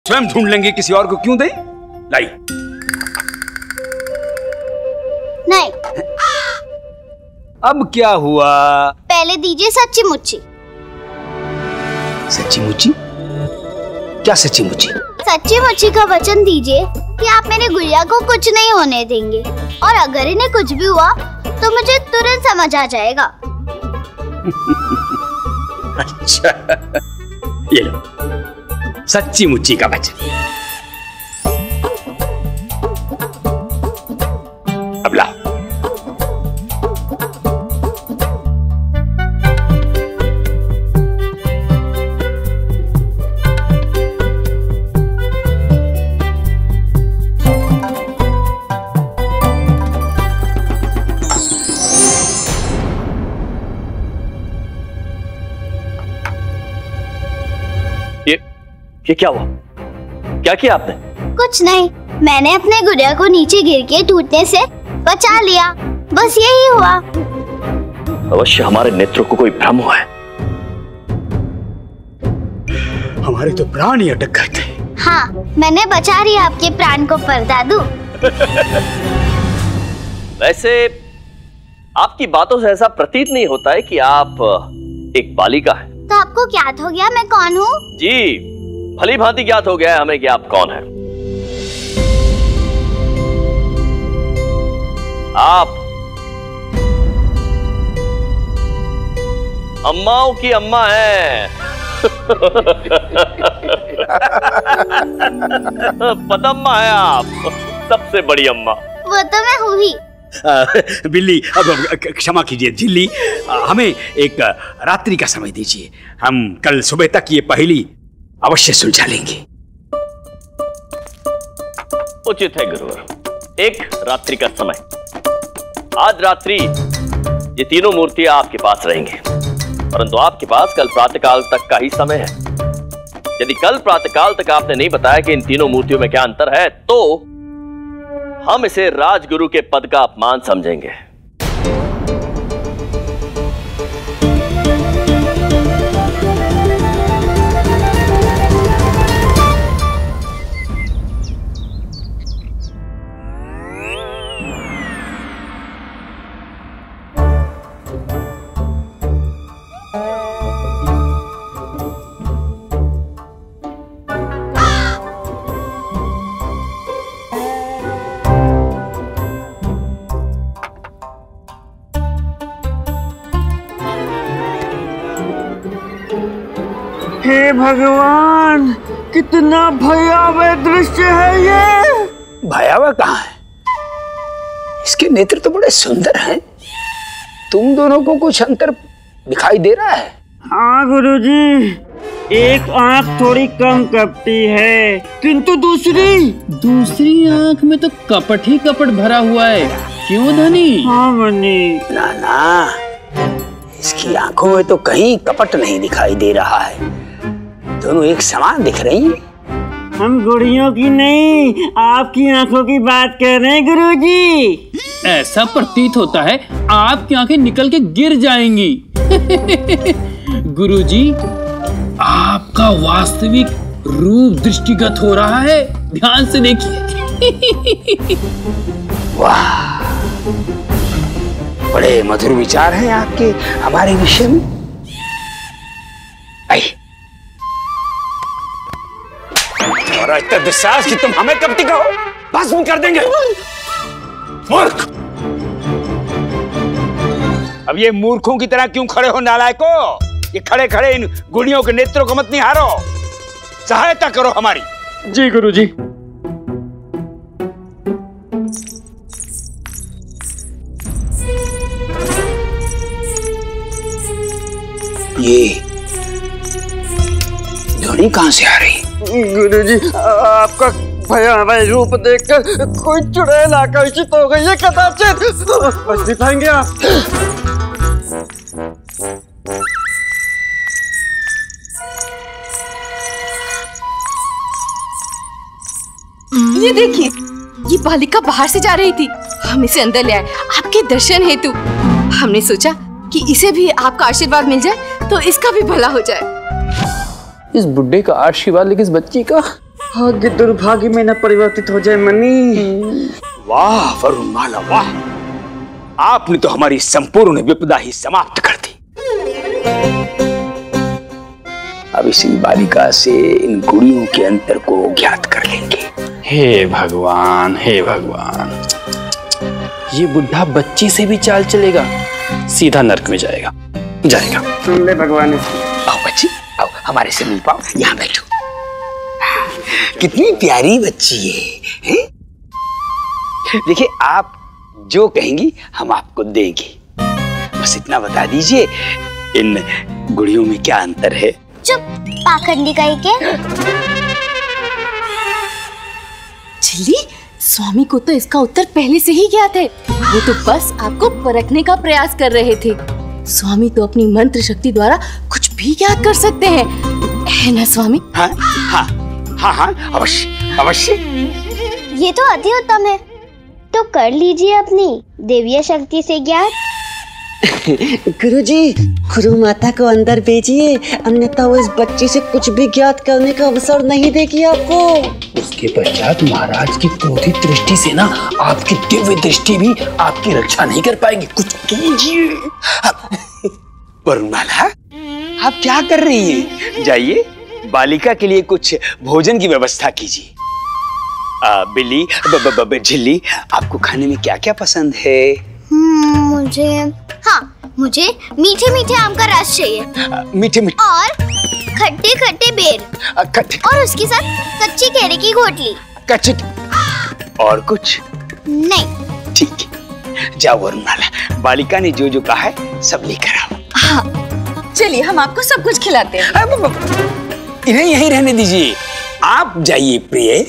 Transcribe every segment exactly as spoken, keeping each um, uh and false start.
स्वयं ढूंढ लेंगे, किसी और को क्यों दें? लाई। नहीं। अब क्या हुआ? पहले दीजिए सच्ची मुच्ची। सच्ची मुच्ची? क्या सच्ची मुच्ची? सच्ची मुच्ची का वचन दीजिए कि आप मेरे गुड़िया को कुछ नहीं होने देंगे, और अगर इन्हें कुछ भी हुआ तो मुझे तुरंत समझ आ जाएगा। अच्छा, ये लो सच्ची मुच्ची का वचन। अब ला। ये क्या हुआ? क्या किया आपने? कुछ नहीं, मैंने अपने गुड़िया को नीचे गिर के टूटने से बचा लिया, बस यही हुआ। अवश्य हमारे नेत्रों को कोई भ्रम हुआ है। हमारे तो प्राण ही अटक गए थे। हाँ, मैंने बचा लिया आपके प्राण को परदादू। वैसे आपकी बातों से ऐसा प्रतीत नहीं होता है कि आप एक बालिका हैं। तो आपको ज्ञात हो गया मैं कौन हूँ? जी, भली भांति ज्ञात हो गया है हमें कि आप कौन हैं। आप अम्माओं की अम्मा हैं। पदम्मा है आप, सबसे बड़ी अम्मा। वो तो मैं हूँ ही। बिल्ली, अब क्षमा कीजिए झिल्ली, हमें एक रात्रि का समय दीजिए, हम कल सुबह तक ये पहेली अवश्य सुलझा लेंगे। उचित है गुरुवर, एक रात्रि का समय। आज रात्रि ये तीनों मूर्तियां आपके पास रहेंगी, परंतु आपके पास कल प्रातःकाल तक का ही समय है। यदि कल प्रातःकाल तक आपने नहीं बताया कि इन तीनों मूर्तियों में क्या अंतर है, तो हम इसे राजगुरु के पद का अपमान समझेंगे। हे भगवान, कितना भयावह दृश्य है ये। भयावह कहाँ है? इसके नेत्र तो बड़े सुंदर हैं। तुम दोनों को कुछ अंतर दिखाई दे रहा है? हाँ गुरुजी, एक आंख थोड़ी कम कपटी है, किंतु दूसरी दूसरी आंख में तो कपट ही कपट भरा हुआ है। क्यों धनी? हाँ बनी। ना ना, इसकी आंखों में तो कहीं कपट नहीं दिखाई दे रहा है, दोनों एक समान दिख रही हैं। हम गुड़ियों की नहीं, आपकी आंखों की बात कर रहे हैं गुरुजी। ऐसा प्रतीत होता है आपकी आंखें निकल के गिर जाएंगी। गुरुजी, आपका वास्तविक रूप दृष्टिगत हो रहा है, ध्यान से देखिए। वाह, बड़े मधुर विचार हैं आपके हमारे विषय में। आई और इतना दुस्साहस कि तुम हमें कपटी कहो, भस्म कर देंगे। मूर्ख! अब ये मूर्खों की तरह क्यों खड़े हो नालायको? ये खड़े खड़े इन गुड़ियों के नेत्रों को मत निहारो, सहायता करो हमारी। जी गुरुजी। ये ध्वनि कहां से आ रही? गुरुजी, आपका भयावह रूप देखकर कोई चुड़ैल आकर्षित हो गई है कदाचित। बस दिखाएंगे आप। ये देखिए, ये बालिका बाहर से जा रही थी, हम इसे अंदर ले आए आपके दर्शन हेतु। हमने सोचा कि इसे भी आपका आशीर्वाद मिल जाए तो इसका भी भला हो जाए। इस बुड्ढे का आशीर्वाद लेकिन इस बच्ची का भाग्य दुर्भाग्य में न परिवर्तित हो जाए मनी। वाह वरुणमाला वाह, आपने तो हमारी संपूर्ण विपदा ही समाप्त कर दी। अब इसी बालिका से इन गुड़ियों के अंतर को ज्ञात कर लेंगे। हे भगवान, हे भगवान, ये बुढ़ा बच्ची से भी चाल चलेगा, सीधा नरक में जाएगा जाएगा। सुन ले भगवान। आओ बच्ची, आओ हमारे से मिल पाओ, यहाँ बैठो। कितनी प्यारी बच्ची है, है? देखिए, आप जो कहेंगी हम आपको देंगे, बस इतना बता दीजिए इन गुड़ियों में क्या अंतर है। चुप, पाखंडी कहीं के। झिल्ली, स्वामी को तो इसका उत्तर पहले से ही ज्ञात है। वो तो बस आपको परखने का प्रयास कर रहे थे। स्वामी तो अपनी मंत्र शक्ति द्वारा कुछ भी ज्ञात कर सकते हैं, है ना स्वामी? हाँ हाँ हाँ हाँ, अवश्य अवश्य। ये तो अति उत्तम है, तो कर लीजिए अपनी देवीय शक्ति से ज्ञात। गुरुजी, गुरु माता को अंदर भेजिए, अन्यथा वो इस बच्ची से कुछ भी ज्ञात करने का अवसर नहीं देगी आपको। उसके पश्चात महाराज की क्रोधित दृष्टि से ना आपकी दिव्य दृष्टि भी आपकी रक्षा नहीं कर पाएगी। कुछ कीजिए। वरुणमाला, आप क्या कर रही हैं? जाइए, बालिका के लिए कुछ भोजन की व्यवस्था कीजिए। आ, बिल्ली, झिल्ली, आपको खाने में क्या क्या पसंद है? हम्म, मुझे हाँ मुझे मीठे मीठे आम का रस चाहिए। आ, मीठे मीठे और खट्टे खट्टे बेर। आ, खट्टे और उसके साथ कच्ची केले की घोटली। कच्ची। और कुछ नहीं। ठीक है, जाओ वरुणमाला, बालिका ने जो जो कहा है सब लेकर आओ। हाँ, चलिए हम आपको सब कुछ खिलाते हैं। आ, ब, ब, इन्हें यहीं रहने दीजिए, आप जाइए प्रिय।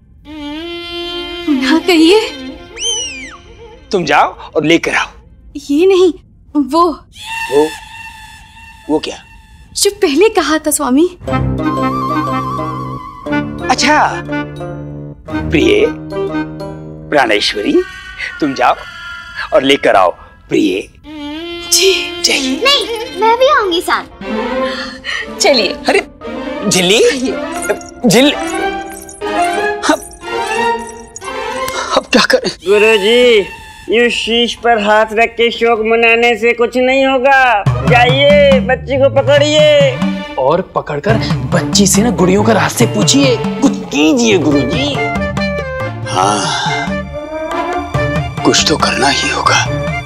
पुनः कहिए। तुम जाओ और लेकर आओ। ये नहीं, वो वो वो क्या? जो पहले कहा था स्वामी। अच्छा, प्रिय प्राणेश्वरी, तुम जाओ और लेकर आओ प्रिय। जी जाइए। नहीं, मैं भी आऊंगी साथ। चलिए। अरे झिल्ली, झिल्ली, अब, अब क्या करें? गुरुजी, यूं शीश पर हाथ रख के शोक मनाने से कुछ नहीं होगा। जाइए, बच्ची को पकड़िए और पकड़कर बच्ची से ना गुड़ियों का राज से पूछिए। कुछ कीजिए गुरुजी। हाँ, कुछ तो करना ही होगा।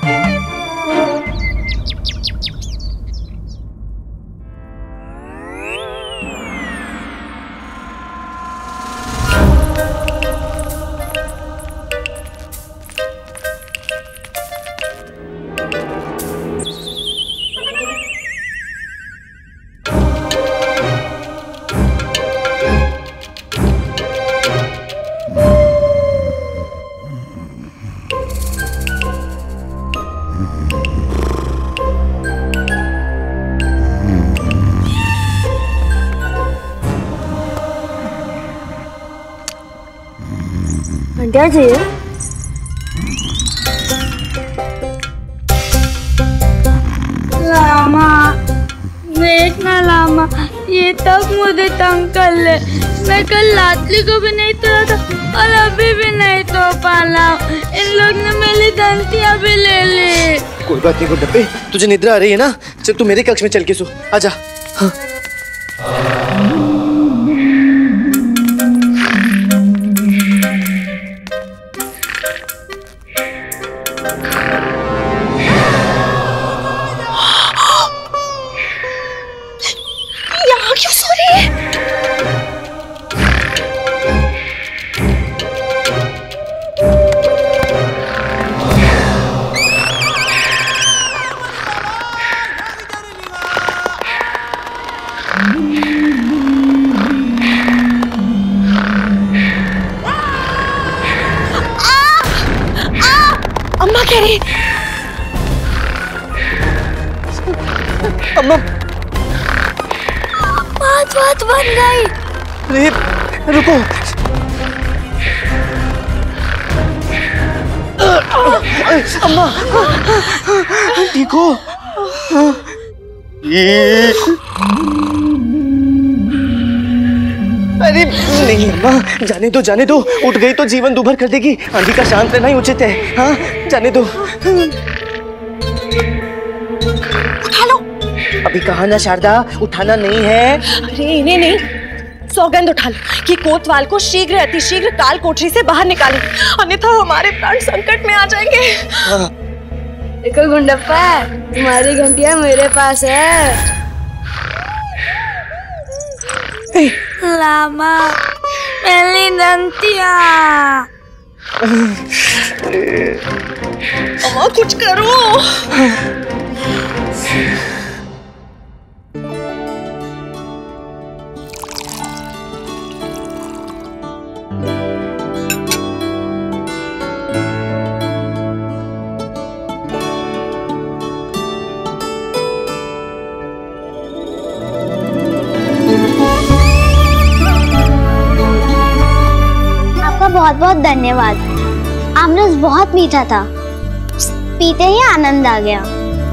क्या चाहिए? लामा, देखना लामा, ये तब मुझे तंग कर ले। मैं कल लातली को भी नहीं तोड़ा था और अभी भी नहीं तो पाला। इन लोग ने मेरी दंतियां भी ले ली। कोई बात नहीं गुड्डप्पे, तुझे निद्रा आ रही है ना? चल तू मेरे कक्ष में चल के सो, आजा। हाँ। अम्मा, बात बात बन गई। अरे रुको, अम्मा ठीक हो? अरे नहीं अम्मा, जाने दो जाने दो, उठ गई तो जीवन दुभर कर देगी। आंधी का शांत रहना ही उचित है। हाँ जाने दो। उठा लो। अभी कहा ना शारदा, उठाना नहीं है। अरे इन्हें नहीं, सौगंध उठा लो कि कोतवाल को शीघ्र अतिशीघ्र काल कोठरी से बाहर निकाले, अन्यथा हमारे प्राण संकट में आ जाएंगे। हाँ। देखो गुंडप्पा, तुम्हारी घंटिया मेरे पास है। लामा, मेरी घंटिया। अम्मा कुछ करो। बहुत बहुत धन्यवाद। आमरस बहुत मीठा था, पीते ही आनंद आ गया।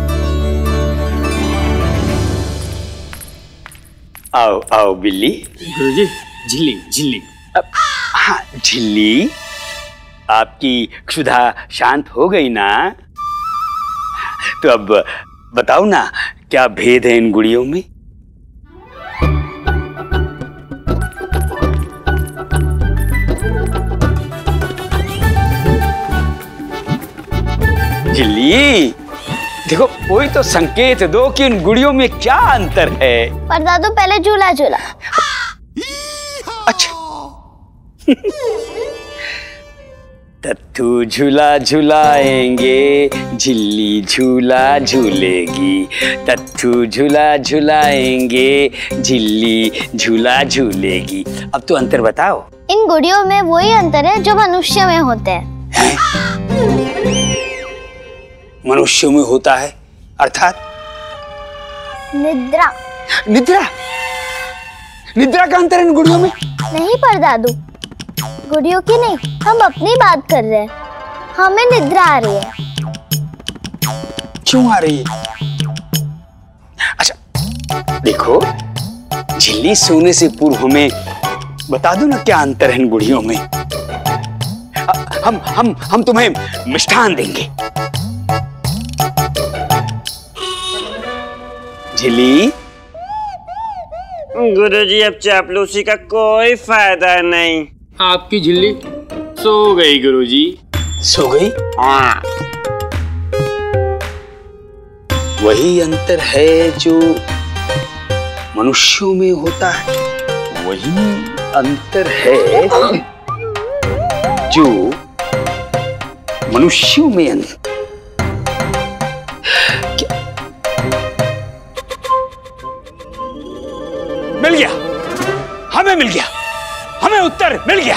आओ आओ बिल्ली। गुरुजी, झिल्ली झिल्ली। हाँ झिल्ली, आपकी क्षुधा शांत हो गई ना? तो अब बताओ ना, क्या भेद है इन गुड़ियों में? झिल्ली, देखो कोई तो संकेत दो कि इन गुड़ियों में क्या अंतर है। पर दादू पहले झूला झूला। अच्छा। तत्थू झूला झुलाएंगे, झिल्ली झूला झूलेगी। तत्थू झूला झुलाएंगे, झिल्ली झूला झूलेगी। अब तो अंतर बताओ। इन गुड़ियों में वही अंतर है जो मनुष्य में होते हैं। मनुष्यों में होता है अर्थात? निद्रा। निद्रा? निद्रा का अंतर है इन गुड़ियों में? नहीं पर दादू, गुड़ियों की नहीं, हम अपनी बात कर रहे हैं। हमें निद्रा आ रही है। क्यों आ रही है? अच्छा देखो, झिल्ली सोने से पूर्व हमें बता दो ना क्या अंतर है इन गुड़ियों में। हम हम हम तुम्हें मिष्ठान देंगे। झिल्ली। गुरुजी, अब चापलूसी का कोई फायदा नहीं। आपकी झिल्ली सो गई गुरुजी। सो गई? हाँ। वही अंतर है जो मनुष्यों में होता है, वही अंतर है जो मनुष्यों में अंतर। मिल गया, हमें मिल गया, हमें उत्तर मिल गया।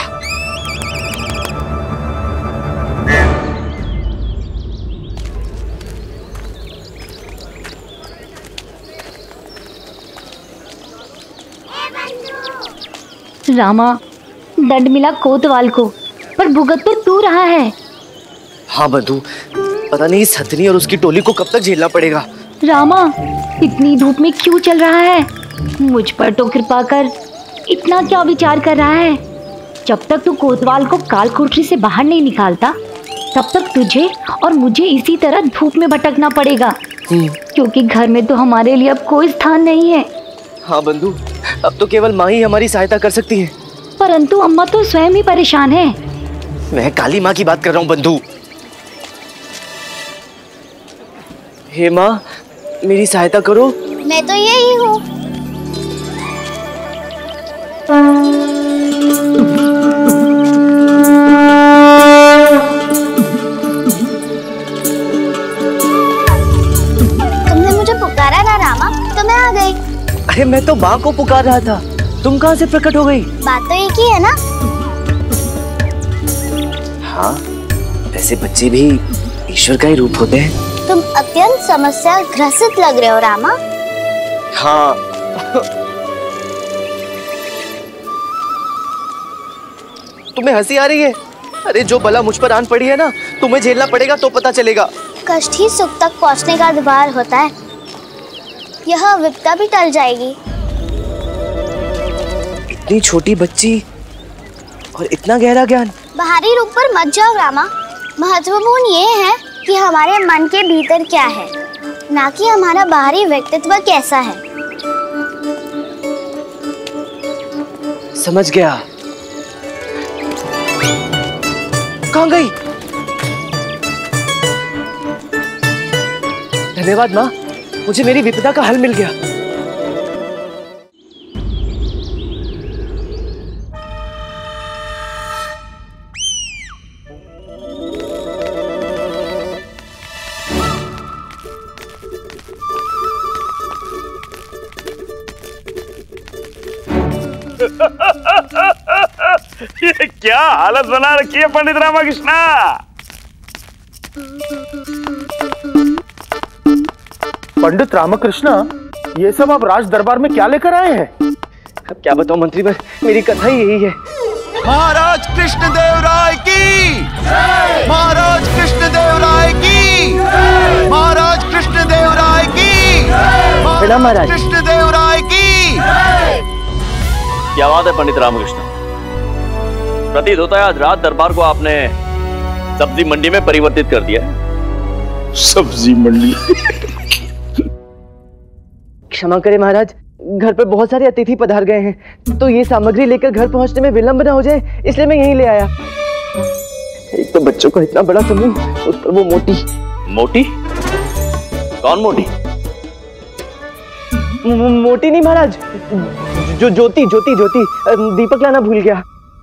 रामा, दंड मिला कोतवाल को, पर भुगत तो तू रहा है। हाँ बंधु, पता नहीं इस हथनी और उसकी टोली को कब तक झेलना पड़ेगा। रामा, इतनी धूप में क्यों चल रहा है? मुझ पर तो कृपा कर। इतना क्या विचार कर रहा है? जब तक तू कोतवाल को काल कोठरी से बाहर नहीं निकालता, तब तक तुझे और मुझे इसी तरह धूप में भटकना पड़ेगा, क्योंकि घर में तो हमारे लिए अब कोई स्थान नहीं है। हाँ बंधु, अब तो केवल माँ ही हमारी सहायता कर सकती है। परंतु अम्मा तो स्वयं ही परेशान है। मैं काली माँ की बात कर रहा हूँ बंधु। हे माँ, मेरी सहायता करो। मैं तो यही हूँ। तुमने मुझे पुकारा ना रामा, तो मैं आ गई। अरे मैं तो माँ को पुकार रहा था, तुम कहाँ से प्रकट हो गई? बात तो एक ही है ना? हाँ, वैसे बच्चे भी ईश्वर का ही रूप होते हैं। तुम अत्यंत समस्या ग्रसित लग रहे हो रामा। हाँ। तुम्हें हंसी आ रही है? अरे जो बला मुझ पर आन पड़ी है ना, तुम्हें झेलना पड़ेगा तो पता चलेगा। कष्ट ही सुख तक पहुंचने का द्वार होता है। यह विपदा भी टल जाएगी। इतनी छोटी बच्ची और इतना गहरा ज्ञान। बाहरी रूप पर मत जाओ रामा, महत्वपूर्ण ये है कि हमारे मन के भीतर क्या है, ना कि हमारा बाहरी व्यक्तित्व कैसा है। समझ गया। कहाँ गई? धन्यवाद माँ, मुझे मेरी विपदा का हल मिल गया। ये क्या हालत बना रखी है पंडित रामकृष्णा। पंडित रामकृष्णा, ये सब आप राज दरबार में क्या लेकर आए हैं? अब क्या बताऊं मंत्रीवर, मेरी कथा ही यही है। महाराज कृष्णदेव राय की, महाराज कृष्णदेव राय की, महाराज कृष्णदेव राय की, महाराज कृष्णदेव राय की। क्या बात है पंडित रामकृष्ण, प्रतीत होता है आज रात दरबार को आपने सब्जी मंडी में परिवर्तित कर दिया है। सब्जी मंडी? क्षमा करें महाराज, घर पर बहुत सारे अतिथि पधार गए हैं, तो ये सामग्री लेकर घर पहुंचने में विलंब न हो जाए, इसलिए मैं यहीं ले आया। एक तो बच्चों का इतना बड़ा समूह, उस पर वो मोटी। मोटी? कौन मोटी? मोटी नहीं महाराज, जो ज्योति ज्योति ज्योति दीपक लाना भूल गया।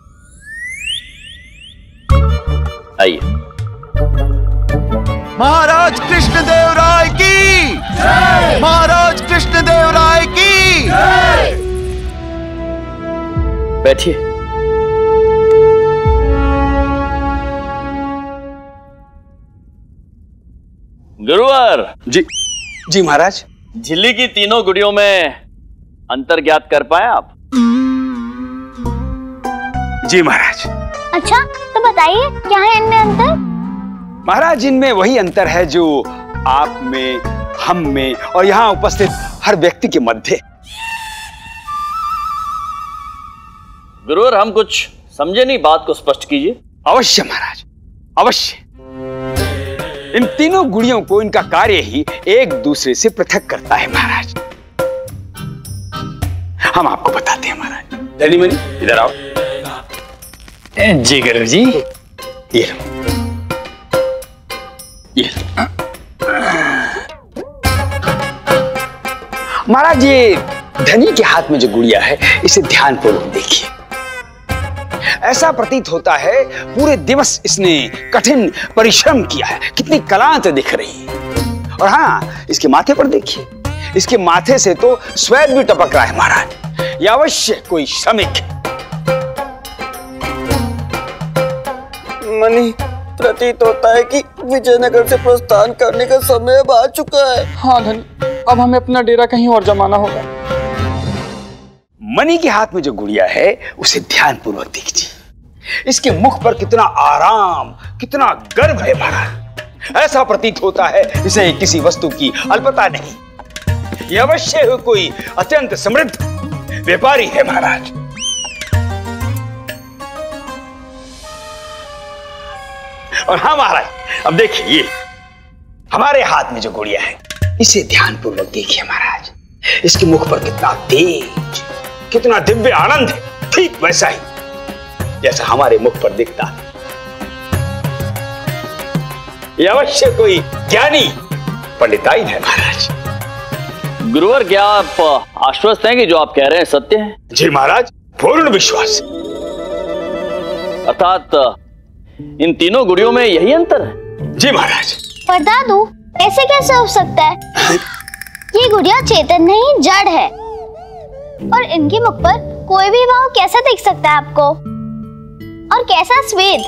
आइए। महाराज कृष्णदेव राय की, महाराज कृष्णदेव राय की। बैठिए। गुरुवर। जी जी महाराज। झिल्ली की तीनों गुड़ियों में अंतर ज्ञात कर पाए आप? जी महाराज। अच्छा, तो बताइए क्या है इनमें अंतर? महाराज, इनमें वही अंतर है जो आप में, हम में और यहाँ उपस्थित हर व्यक्ति के मध्य। गुरुवर, हम कुछ समझे नहीं, बात को स्पष्ट कीजिए। अवश्य महाराज, अवश्य। इन तीनों गुड़ियों को इनका कार्य ही एक दूसरे से पृथक करता है महाराज। हम आपको बताते हैं महाराज। धनी मनी इधर आओ। जी गुरु जी। ये लो, ये लो। महाराज, ये धनी के हाथ में जो गुड़िया है, इसे ध्यानपूर्वक देखिए। ऐसा प्रतीत होता है पूरे दिवस इसने कठिन परिश्रम किया है, कितनी कलांत दिख रही है। और हाँ, इसके माथे पर देखिए, इसके माथे से तो स्वेद भी टपक रहा है महाराज। यह अवश्य कोई श्रमिक है। मनी, प्रतीत होता है कि विजयनगर से प्रस्थान करने का समय अब आ चुका है। हाँ धनी, अब हमें अपना डेरा कहीं और जमाना होगा। मनी के हाथ में जो गुड़िया है, उसे ध्यानपूर्वक देखिए। इसके मुख पर कितना आराम, कितना गर्व है महाराज। ऐसा प्रतीत होता है इसे किसी वस्तु की अल्पता नहीं। यह अवश्य कोई अत्यंत समृद्ध व्यापारी है महाराज। और हाँ महाराज, अब देखिए, ये हमारे हाथ में जो गुड़िया है, इसे ध्यानपूर्वक देखिए महाराज। इसके मुख पर कितना तेज, कितना दिव्य आनंद है, ठीक वैसा ही जैसा हमारे मुख पर दिखता है। यह अवश्य कोई ज्ञानी पंडिताइन है महाराज। गुरुवर, क्या आप आश्वस्त हैं कि जो आप कह रहे हैं सत्य है? जी महाराज, पूर्ण विश्वास। अर्थात इन तीनों गुड़ियों में यही अंतर है? जी महाराज। पर दादू, ऐसे कैसे हो सकता है? ये गुड़िया चेतन नहीं, जड़ है। और इनके मुख पर कोई भी भाव कैसा दिख सकता है आपको? और कैसा स्वेद?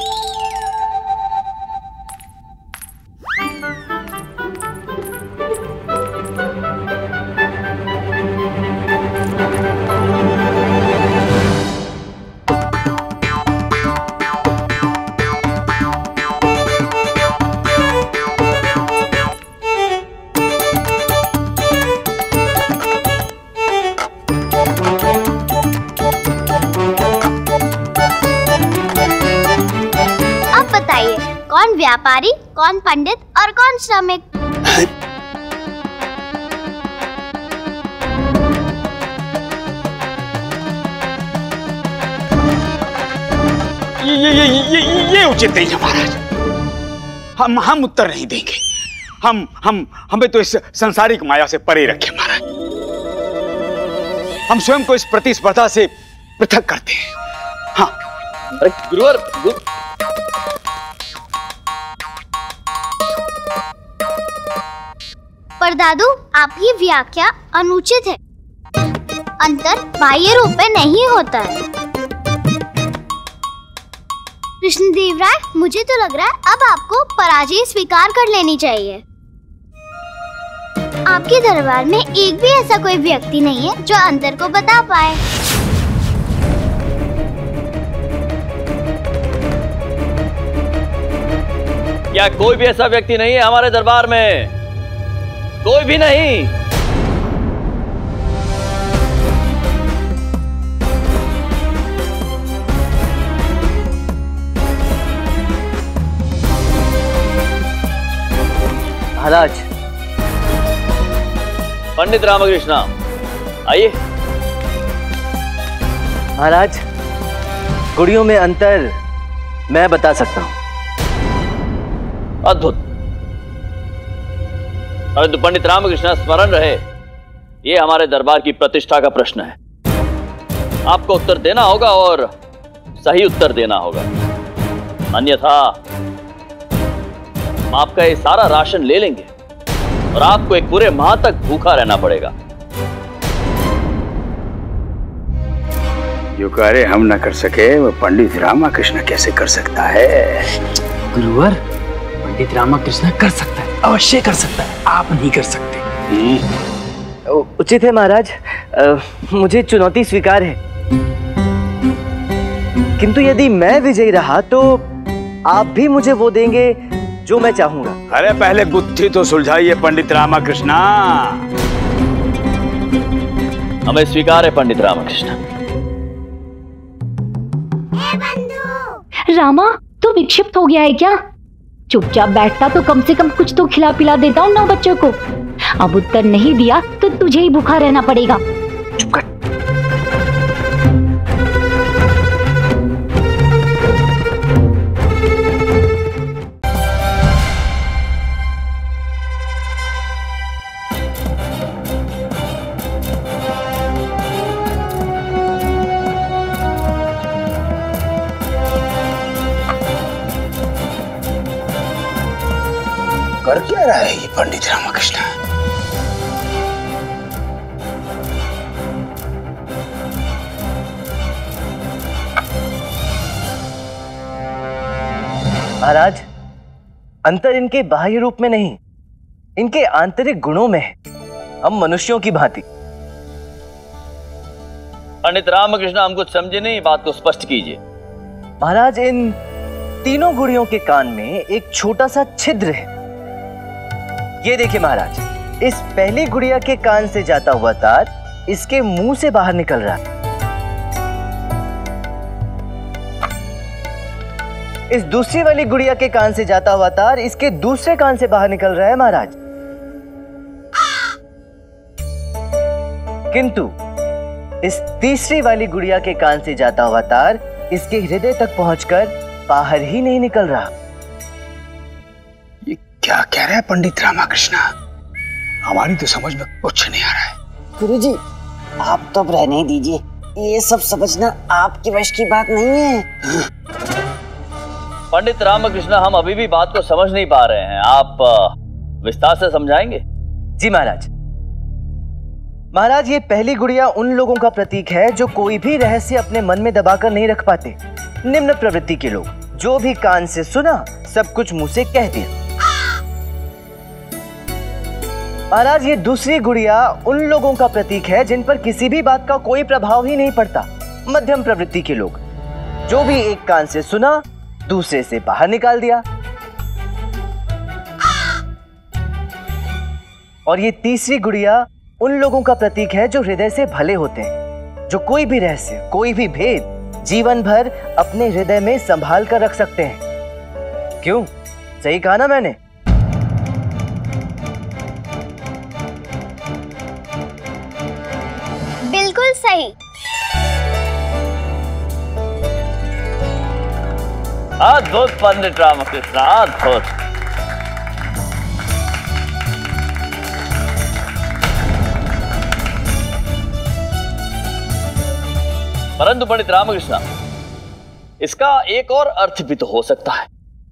कौन व्यापारी, कौन पंडित और कौन श्रमिक? ये ये ये ये ये उचित नहीं है महाराज। हम हम उत्तर नहीं देंगे। हम हम हमें तो इस संसारिक माया से परे रखे महाराज। हम स्वयं को इस प्रतिस्पर्धा से पृथक करते हैं। हाँ गुरुवर गु... पर दादू, आपकी व्याख्या अनुचित है। अंतर बाह्य रूप में नहीं होता है। कृष्णदेव राय, मुझे तो लग रहा है अब आपको पराजय स्वीकार कर लेनी चाहिए। आपके दरबार में एक भी ऐसा कोई व्यक्ति नहीं है जो अंतर को बता पाए। क्या कोई भी ऐसा व्यक्ति नहीं है हमारे दरबार में? कोई भी नहीं। महाराज। पंडित रामकृष्ण, आइए। महाराज, गुड़ियों में अंतर मैं बता सकता हूं। अद्भुत। परंतु पंडित रामकृष्ण, स्मरण रहे, ये हमारे दरबार की प्रतिष्ठा का प्रश्न है। आपको उत्तर देना होगा और सही उत्तर देना होगा, अन्यथा हम आपका ये सारा राशन ले लेंगे और आपको एक पूरे माह तक भूखा रहना पड़ेगा। जो कार्य हम न कर सके वो पंडित रामकृष्ण कैसे कर सकता है? गुरुवर, पंडित रामकृष्ण कर सकता है, अवश्य कर सकता है, आप नहीं कर सकते। उचित है महाराज, आ, मुझे चुनौती स्वीकार है, किंतु यदि मैं विजयी रहा तो आप भी मुझे वो देंगे जो मैं चाहूंगा। अरे पहले गुत्थी तो सुलझाइए पंडित रामकृष्ण। हमें स्वीकार है पंडित रामकृष्ण। रामा, तू विक्षिप्त हो गया है क्या? चुपचाप बैठता तो कम से कम कुछ तो खिला पिला देता हूँ ना बच्चों को। अब उत्तर नहीं दिया तो तुझे ही भूखा रहना पड़ेगा। चुप कर। कर क्या रहा है ये पंडित रामकृष्ण? महाराज, अंतर इनके बाह्य रूप में नहीं, इनके आंतरिक गुणों में है। हम मनुष्यों की भांति। पंडित रामकृष्ण, हम कुछ समझे नहीं, बात को स्पष्ट कीजिए। महाराज, इन तीनों गुड़ियों के कान में एक छोटा सा छिद्र है। ये देखिए महाराज, इस पहली गुड़िया के कान से जाता हुआ तार इसके मुंह से बाहर निकल रहा है। इस दूसरी वाली गुड़िया के कान से जाता हुआ तार इसके दूसरे कान से बाहर निकल रहा है महाराज। किंतु इस तीसरी वाली गुड़िया के कान से जाता हुआ तार इसके हृदय तक पहुंचकर बाहर ही नहीं निकल रहा। ये क्या कह रहा है पंडित रामकृष्ण? हमारी तो समझ में कुछ नहीं आ रहा है। गुरुजी, आप तो अब रहने ही दीजिए, ये सब समझना आपके वश की बात नहीं है। पंडित रामकृष्ण, हम अभी भी बात को समझ नहीं पा रहे हैं, आप विस्तार से समझाएंगे? जी महाराज। महाराज, ये पहली गुड़िया उन लोगों का प्रतीक है जो कोई भी रहस्य अपने मन में दबाकर नहीं रख पाते। निम्न प्रवृत्ति के लोग, जो भी कान से सुना सब कुछ मुंह से कह दिया। महाराज, ये दूसरी गुड़िया उन लोगों का प्रतीक है जिन पर किसी भी बात का कोई प्रभाव ही नहीं पड़ता। मध्यम प्रवृत्ति के लोग, जो भी एक कान से सुना दूसरे से बाहर निकाल दिया। और ये तीसरी गुड़िया उन लोगों का प्रतीक है जो हृदय से भले होते हैं, जो कोई भी रहस्य, कोई भी भेद जीवन भर अपने हृदय में संभाल कर रख सकते हैं। क्यों? सही कहा ना मैंने? बिल्कुल सही। अद्भुत पंडित रामकृष्ण, अद्भुत। परंतु पंडित रामकृष्ण, इसका एक और अर्थ भी तो हो सकता है।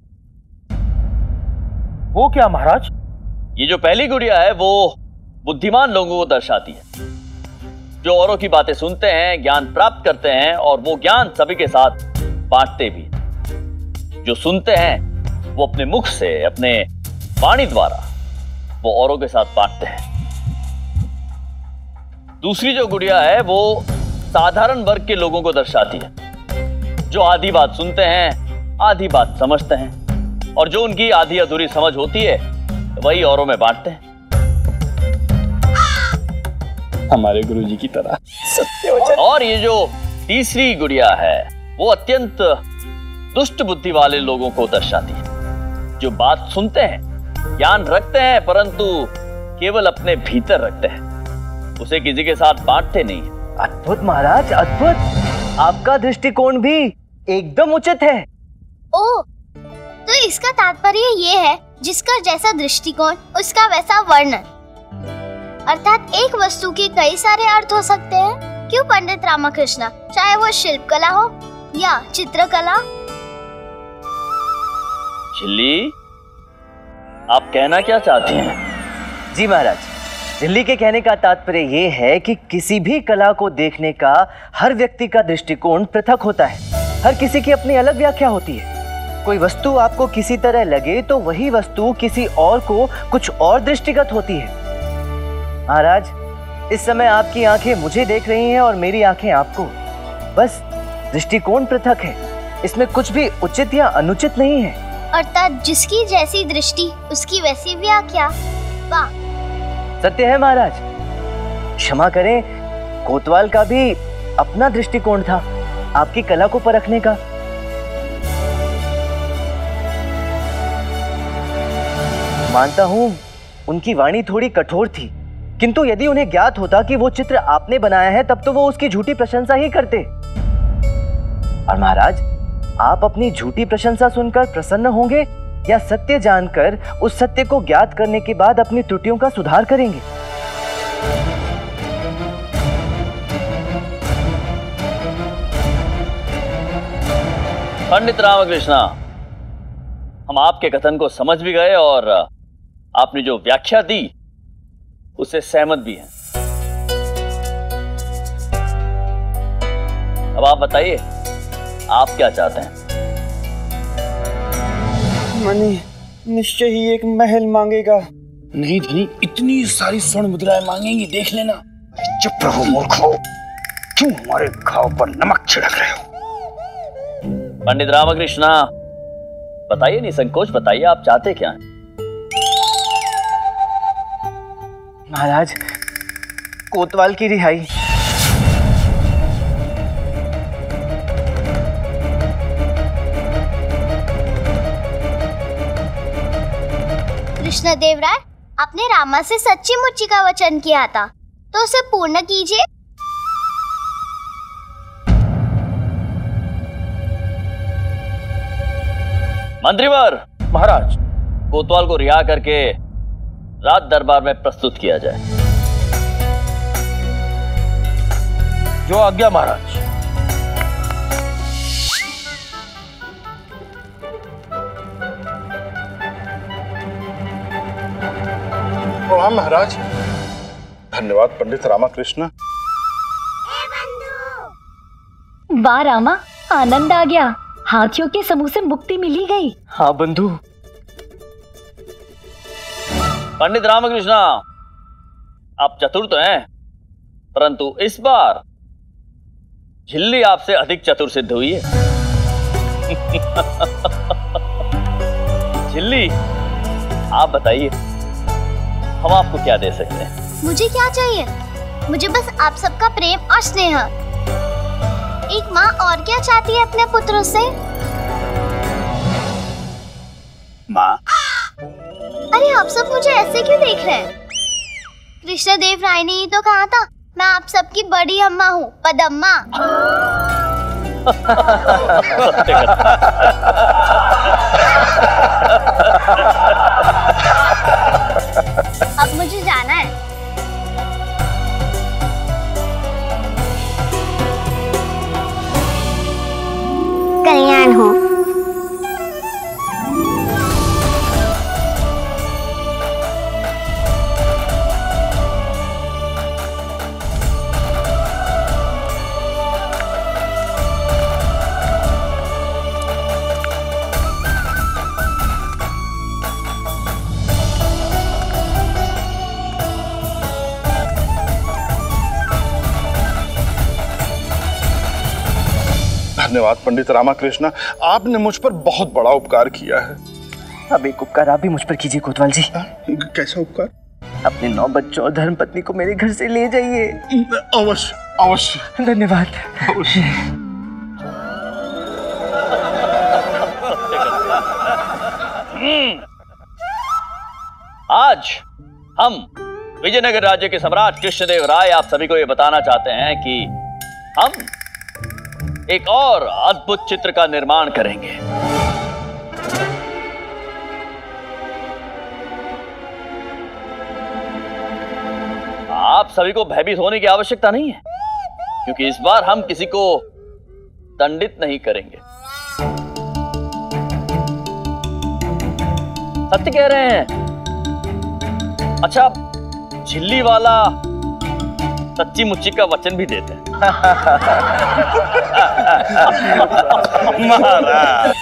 वो क्या महाराज? ये जो पहली गुड़िया है वो बुद्धिमान लोगों को दर्शाती है, जो औरों की बातें सुनते हैं, ज्ञान प्राप्त करते हैं और वो ज्ञान सभी के साथ बांटते भी। जो सुनते हैं वो अपने मुख से, अपने वाणी द्वारा वो औरों के साथ बांटते हैं। दूसरी जो गुड़िया है वो साधारण वर्ग के लोगों को दर्शाती है, जो आधी बात सुनते हैं, आधी बात समझते हैं और जो उनकी आधी अधूरी समझ होती है वही औरों में बांटते हैं। हमारे गुरुजी की तरह। सत्य। और ये जो तीसरी गुड़िया है वो अत्यंत दुष्ट बुद्धि वाले लोगों को दर्शाती है, जो बात सुनते हैं, ज्ञान रखते हैं परंतु केवल अपने भीतर रखते हैं, उसे किसी के साथ बांटते नहीं। अद्भुत महाराज, अद्भुत। आपका दृष्टिकोण भी एकदम उचित है। ओ, तो इसका तात्पर्य ये है, जिसका जैसा दृष्टिकोण उसका वैसा वर्णन। अर्थात एक वस्तु के कई सारे अर्थ हो सकते हैं। क्यों पंडित रामकृष्ण? चाहे वो शिल्प कला हो या चित्रकला। झिल्ली, आप कहना क्या चाहती हैं? जी महाराज, झिल्ली के कहने का तात्पर्य ये है कि किसी भी कला को देखने का हर व्यक्ति का दृष्टिकोण पृथक होता है। हर किसी की अपनी अलग व्याख्या होती है। कोई वस्तु आपको किसी तरह लगे तो वही वस्तु किसी और को कुछ और दृष्टिगत होती है। महाराज, इस समय आपकी आंखें मुझे देख रही हैं और मेरी आंखें आपको। बस दृष्टिकोण पृथक है, इसमें कुछ भी उचित या अनुचित नहीं है। अर्थात जिसकी जैसी दृष्टि उसकी वैसी व्याख्या। वाह, सत्य है महाराज। क्षमा करें, कोतवाल का भी अपना दृष्टिकोण था आपकी कला को परखने का। मानता हूं उनकी वाणी थोड़ी कठोर थी, किंतु यदि उन्हें ज्ञात होता कि वो चित्र आपने बनाया है तब तो वो उसकी झूठी प्रशंसा ही करते। और महाराज, आप अपनी झूठी प्रशंसा सुनकर प्रसन्न होंगे या सत्य जानकर उस सत्य को ज्ञात करने के बाद अपनी त्रुटियों का सुधार करेंगे? पंडित रामकृष्ण, हम आपके कथन को समझ भी गए और आपने जो व्याख्या दी उससे सहमत भी हैं। अब आप बताइए, आप क्या चाहते हैं? मणि निश्चय ही एक महल मांगेगा। नहीं धनी, इतनी सारी स्वर्ण मुद्राएं मांगेंगी, देख लेना। चुप रहो मूर्खों, क्यों हमारे घाव पर नमक छिड़क रहे हो? पंडित रामकृष्ण, बताइए, निसंकोच बताइए, आप चाहते क्या हैं? महाराज, कोतवाल की रिहाई। कृष्णदेव राय, आपने रामा से सच्ची मुच्ची का वचन किया था, तो उसे पूर्ण कीजिए। मंत्रीवर, महाराज, कोतवाल को रिहा करके राज दरबार में प्रस्तुत किया जाए। जो आज्ञा महाराज। प्रणाम महाराज। धन्यवाद पंडित रामकृष्ण। वाह रामा, आनंद आ गया। हाथियों के समूह से मुक्ति मिली गई। हाँ बंधु। पंडित रामकृष्ण, आप चतुर तो हैं, परंतु इस बार झिल्ली आपसे अधिक चतुर सिद्ध हुई है। झिल्ली, आप बताइए, हम आपको क्या दे सकते हैं? मुझे क्या चाहिए? मुझे बस आप सबका प्रेम और स्नेह। एक माँ और क्या चाहती है अपने पुत्रों से? माँ, सब मुझे ऐसे क्यों देख रहे हैं? कृष्णदेव राय ने ही तो कहा था मैं आप सबकी बड़ी अम्मा हूँ, पदम्मा। अब मुझे जाना है। कल्याण हो। धन्यवाद पंडित रामाकृष्ण, आपने मुझ पर बहुत बड़ा उपकार किया है। अब एक उपकार आप भी मुझ पर कीजिए कोतवाल जी। कैसा उपकार? अपने नौ बच्चों और धर्मपत्नी को मेरे घर से ले जाइए। अवश्य अवश्य। धन्यवाद। अवश्य। आज हम विजयनगर राज्य के सम्राट कृष्णदेव राय आप सभी को यह बताना चाहते हैं कि हम एक और अद्भुत चित्र का निर्माण करेंगे। आप सभी को भयभीत होने की आवश्यकता नहीं है, क्योंकि इस बार हम किसी को दंडित नहीं करेंगे। सत्य कह रहे हैं। अच्छा, झिल्ली वाला सच्ची मुच्ची का वचन भी देते हैं। महाराज,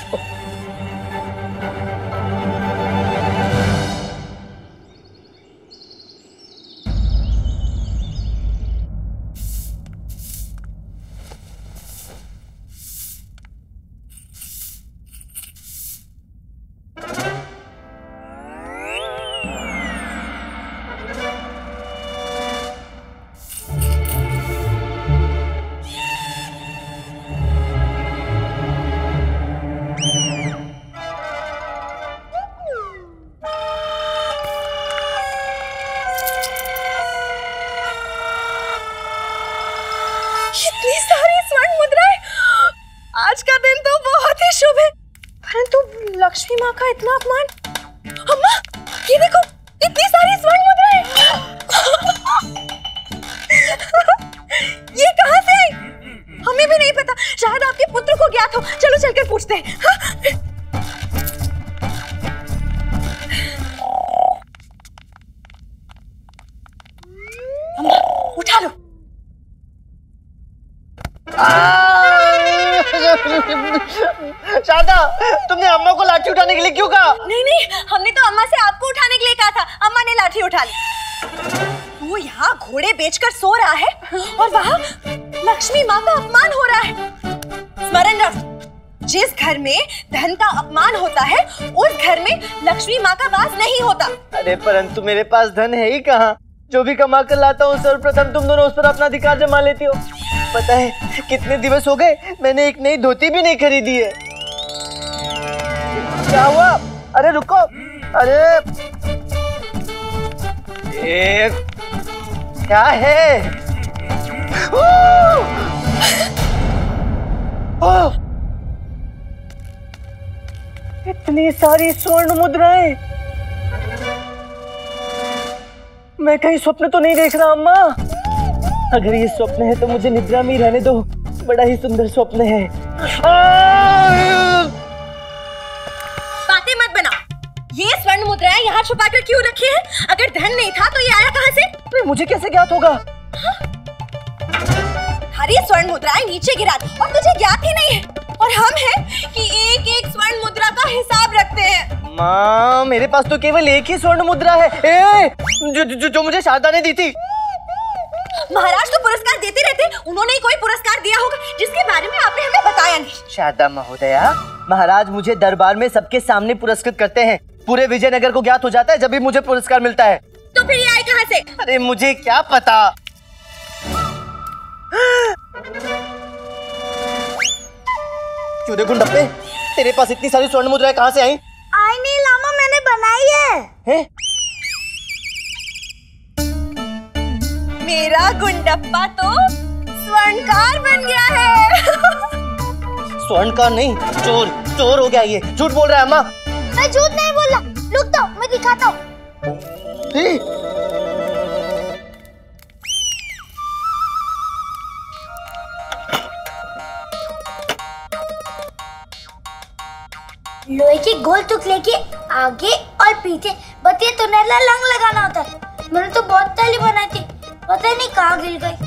लक्ष्मी माँ का इतना अपमान। अम्मा, ये देखो, इतनी सारी स्वर्ण मुद्राएं। ये कहाँ से आई? हमें भी नहीं पता, शायद आपके पुत्र को ज्ञात हो। चलो चलकर पूछते हैं। अम्मा, उठा लो। शारदा, तुमने अम्मा को लाठी उठाने के लिए क्यों कहा? नहीं नहीं, हमने तो अम्मा से आपको उठाने के लिए कहा था। अम्मा ने लाठी उठा ली। वो यहाँ घोड़े बेचकर सो रहा है और वहाँ लक्ष्मी माँ का अपमान हो रहा है। स्मरण रख, जिस घर में धन का अपमान होता है उस घर में लक्ष्मी माँ का वास नहीं होता। अरे परंतु मेरे पास धन है ही कहाँ? जो भी कमा कर लाता हूँ सर्वप्रथम तुम दोनों उस पर अपना अधिकार जमा लेती हो। पता है कितने दिवस हो गए मैंने एक नई धोती भी नहीं खरीदी है। क्या हुआ? अरे रुको, अरे ये क्या है? ओ! ओ! इतनी सारी स्वर्ण मुद्राएं, मैं कहीं स्वप्न तो नहीं देख रहा अम्मा? अगर ये स्वप्न है तो मुझे निद्रा में रहने दो, बड़ा ही सुंदर स्वप्न है। बातें मत बना। ये स्वर्ण मुद्राएं यहाँ छुपाकर क्यों रखी हैं? अगर धन नहीं था तो ये आया कहाँ से? तो मुझे कैसे ज्ञात होगा? हरी स्वर्ण मुद्राएं नीचे गिरा दी और तुझे ज्ञात ही नहीं है। और हम हैं कि एक एक स्वर्ण मुद्रा का हिसाब रखते हैं। माँ, मेरे पास तो केवल एक ही स्वर्ण मुद्रा है, ए, जो, जो, जो मुझे शारदा ने दी थी। महाराज तो पुरस्कार देते रहते, उन्होंने ही कोई पुरस्कार दिया होगा जिसके बारे में आपने हमें बताया नहीं। शारदा महोदया, महाराज मुझे दरबार में सबके सामने पुरस्कृत करते हैं। पूरे विजयनगर को ज्ञात हो जाता है जब भी मुझे पुरस्कार मिलता है। तो फिर ये आए कहाँ से? अरे मुझे क्या पता। क्यों रे गुंडप्पे, तेरे पास इतनी सारी स्वर्ण मुद्राएं कहाँ से आई? आई नहीं लामा, मैंने बनाई है। है? मेरा गुंडप्पा तो स्वर्णकार बन गया है। स्वर्णकार नहीं, चोर चोर हो गया ये। झूठ बोल रहा है अम्मा। मैं झूठ नहीं बोल रहा, रुक तो मैं दिखाता हूँ। लोहे की गोल तुक लेके आगे और पीछे बत्ती तुनेला लंग लगाना होता है। मैंने तो बहुत ताली बनाई थी, पता नहीं कहाँ गिर गई।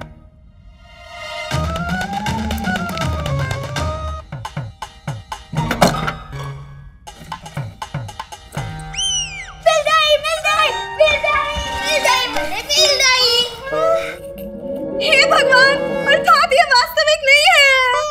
मिल गई, मिल गई, मिल गई, मिल गई, मुझे मिल गई। हे भगवान, अर्थात ये वास्तविक नहीं है।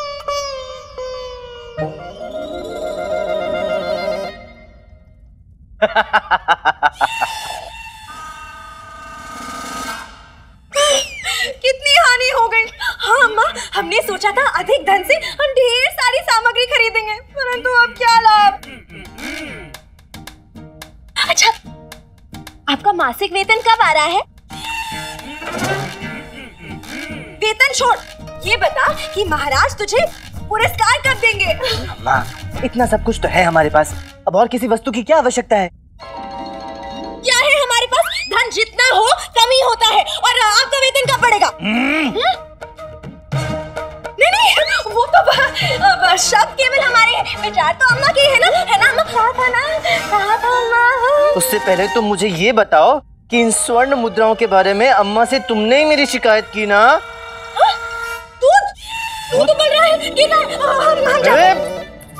कितनी हानि हो गई। हाँ अम्मा, हमने सोचा था अधिक धन से हम ढेर सारी सामग्री खरीदेंगे, परंतु अब क्या लाभ। अच्छा, आपका मासिक वेतन कब आ रहा है? वेतन छोड़, ये बता कि महाराज तुझे पुरस्कार कब देंगे? अम्मा, इतना सब कुछ तो है हमारे पास, अब और किसी वस्तु की क्या आवश्यकता है? क्या है हमारे पास? धन जितना हो कम ही होता है। और आपका वेतन कब बढ़ेगा? नहीं नहीं, वो तो ब, शब्द केवल हमारे हैं, विचार तो अम्मा की है ना, है ना अम्मा? कहा था ना, कहा था अम्मा। उससे पहले तो मुझे ये बताओ कि इन स्वर्ण मुद्राओं के बारे में अम्मा से तुमने ही मेरी शिकायत की ना? तू तू तो बोल रहा है कि ना हम हम जाते।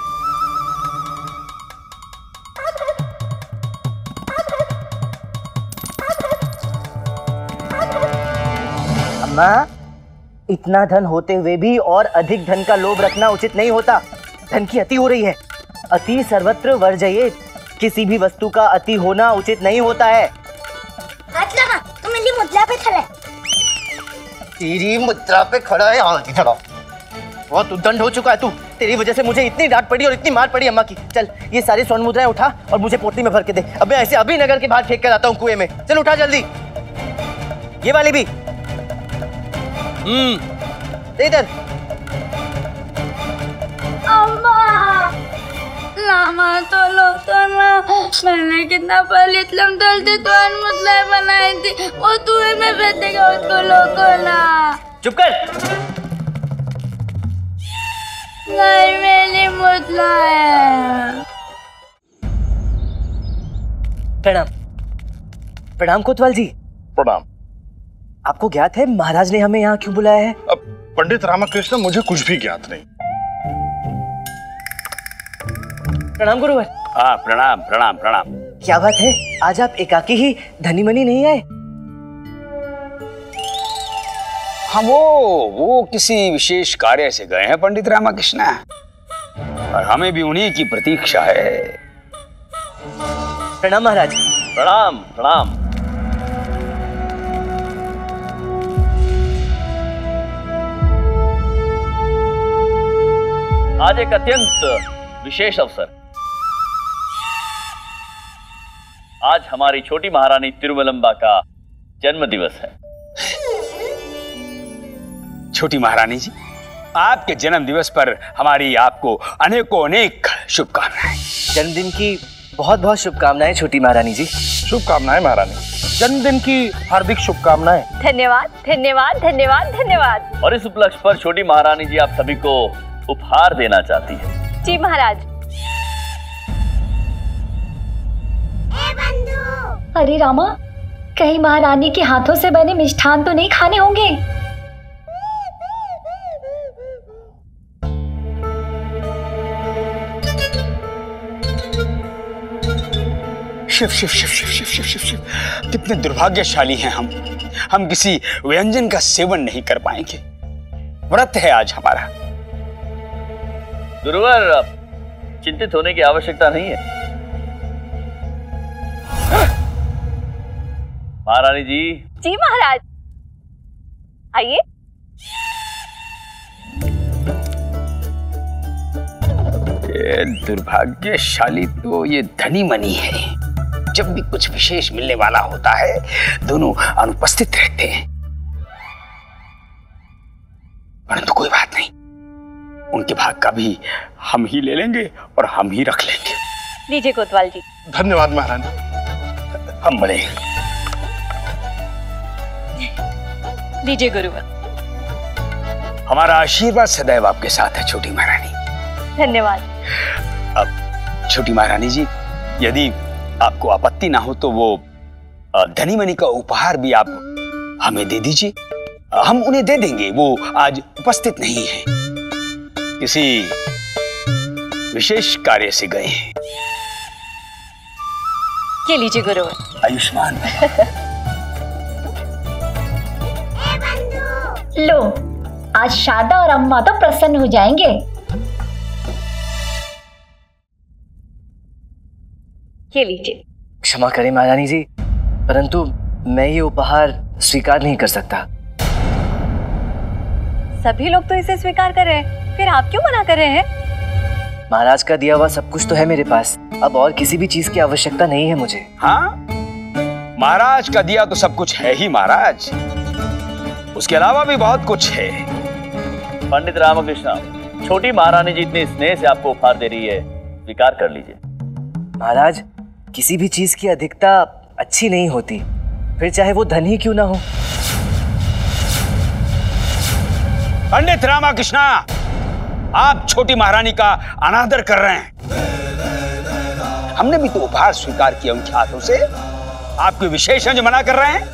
अम्मा, इतना धन होते हुए भी और अधिक धन का लोभ रखना उचित नहीं होता। धन की अति हो रही है। अति सर्वत्र वर्जयेत। किसी भी वस्तु का अति होना उचित नहीं होता है। हाथ लगा, तू मेरी मुद्रा पे खड़ा है। तेरी मुद्रा पे खड़ा है? हाँ खड़ा। बहुत उद्दंड हो चुका है तू। तेरी वजह से मुझे इतनी डांट पड़ी और इतनी मार पड़ी अम्मा की। चल ये सारी स्वर्ण मुद्राएं उठा और मुझे पोटली में भर के दे। अब मैं ऐसे अभी नगर के बाहर फेंक कर आता हूँ कुएं में। चल उठा जल्दी। ये वाली भी। हम्म इधर। अम्मा, लामा तो लो तो ना, मैंने कितना पलित लमदलती तो मुद्राएं बनाई थी, वो कुएं में फेंकेगा, उसको लो को ना। चुप कर। नहीं मेरी मुद्रा है। प्रणाम। प्रणाम कोतवाल जी। प्रणाम। आपको ज्ञात है महाराज ने हमें यहाँ क्यों बुलाया है? अब पंडित रामकृष्ण, मुझे कुछ भी ज्ञात नहीं। प्रणाम गुरुवर। हाँ प्रणाम प्रणाम प्रणाम। क्या बात है, आज आप एकाकी ही धनी मनी नहीं आए? हाँ वो वो किसी विशेष कार्य से गए हैं पंडित रामकृष्ण, और हमें भी उन्हीं की प्रतीक्षा है। प्रणाम महाराज। प्रणाम प्रणाम। आज एक अत्यंत विशेष अवसर। आज हमारी छोटी महारानी तिरुमलंबा का जन्म दिवस है। छोटी महारानी जी, आपके जन्म दिवस पर हमारी आपको अनेकों अनेक शुभकामनाएं। जन्मदिन की बहुत बहुत शुभकामनाएं छोटी महारानी जी। शुभकामनाएं महारानी। जन्मदिन की हार्दिक शुभकामनाएं। धन्यवाद धन्यवाद धन्यवाद धन्यवाद। और इस उपलक्ष्य पर छोटी महारानी जी आप सभी को उपहार देना चाहती है। जी महाराज। अरे रामा, कहीं महारानी के हाथों से बने मिष्ठान तो नहीं खाने होंगे? शिव शिव शिव शिव शिव शिव शिव शिव, कितने दुर्भाग्यशाली हैं हम। हम किसी व्यंजन का सेवन नहीं कर पाएंगे। व्रत है आज हमारा। गुरुवर, चिंतित होने की आवश्यकता नहीं है। महारानी जी। जी महाराज, आइए। ये दुर्भाग्यशाली तो ये धनी मनी है। जब भी कुछ विशेष मिलने वाला होता है दोनों अनुपस्थित रहते हैं। परंतु कोई बात नहीं, उनके भाग का भी हम ही ले लेंगे और हम ही रख लेंगे। लीजिए कोतवाल जी। धन्यवाद महारानी। हम बड़े। लीजिए गुरुवर। हमारा आशीर्वाद सदैव आपके साथ है छोटी महारानी। धन्यवाद। अब छोटी महारानी जी, यदि आपको आपत्ति ना हो तो वो धनी मनी का उपहार भी आप हमें दे दीजिए। हम उन्हें दे देंगे, वो आज उपस्थित नहीं है, किसी विशेष कार्य से गए हैं। ये लीजिए गुरुवर। आयुष्मान। लो, आज शारदा और अम्मा तो प्रसन्न हो जाएंगे। ये लीजिए। क्षमा करें महारानी जी, परंतु मैं ये उपहार स्वीकार नहीं कर सकता। सभी लोग तो इसे स्वीकार कर रहे हैं, फिर आप क्यों मना कर रहे हैं? महाराज का दिया हुआ सब कुछ तो है मेरे पास, अब और किसी भी चीज की आवश्यकता नहीं है मुझे। हाँ, महाराज का दिया तो सब कुछ है ही महाराज, उसके अलावा भी बहुत कुछ है। पंडित रामकृष्ण, छोटी महारानी जी इतने स्नेह से आपको उपहार दे रही है, स्वीकार कर लीजिए। महाराज, किसी भी चीज की अधिकता अच्छी नहीं होती, फिर चाहे वो धन ही क्यों ना हो। पंडित रामकृष्ण, आप छोटी महारानी का अनादर कर रहे हैं। हमने भी तो उपहार स्वीकार किया उनके हाथों से, आपके विशेषण जो मना कर रहे हैं।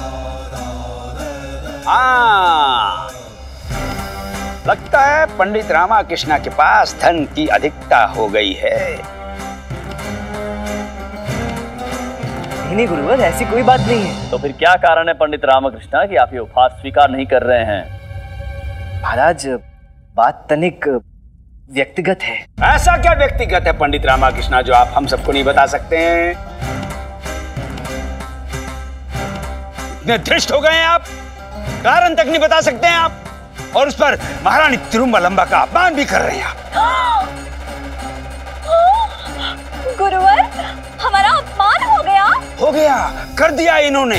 हाँ, लगता है पंडित रामकृष्ण के पास धन की अधिकता हो गई है। नहीं नहीं गुरुवर, ऐसी कोई बात नहीं है। तो फिर क्या कारण है पंडित रामकृष्ण कि आप ये उपहार स्वीकार नहीं कर रहे हैं? महाराज, बात तनिक व्यक्तिगत है। ऐसा क्या व्यक्तिगत है पंडित रामकृष्ण जो आप हम सबको नहीं बता सकते हैं? इतने धृष्ट हो गए हैं आप, कारण तक नहीं बता सकते हैं आप, और उस पर महारानी तिरुमलंबा का अपमान भी कर रहे हैं आप। गुरुवर, हमारा अपमान हो गया। हो गया, कर दिया इन्होंने।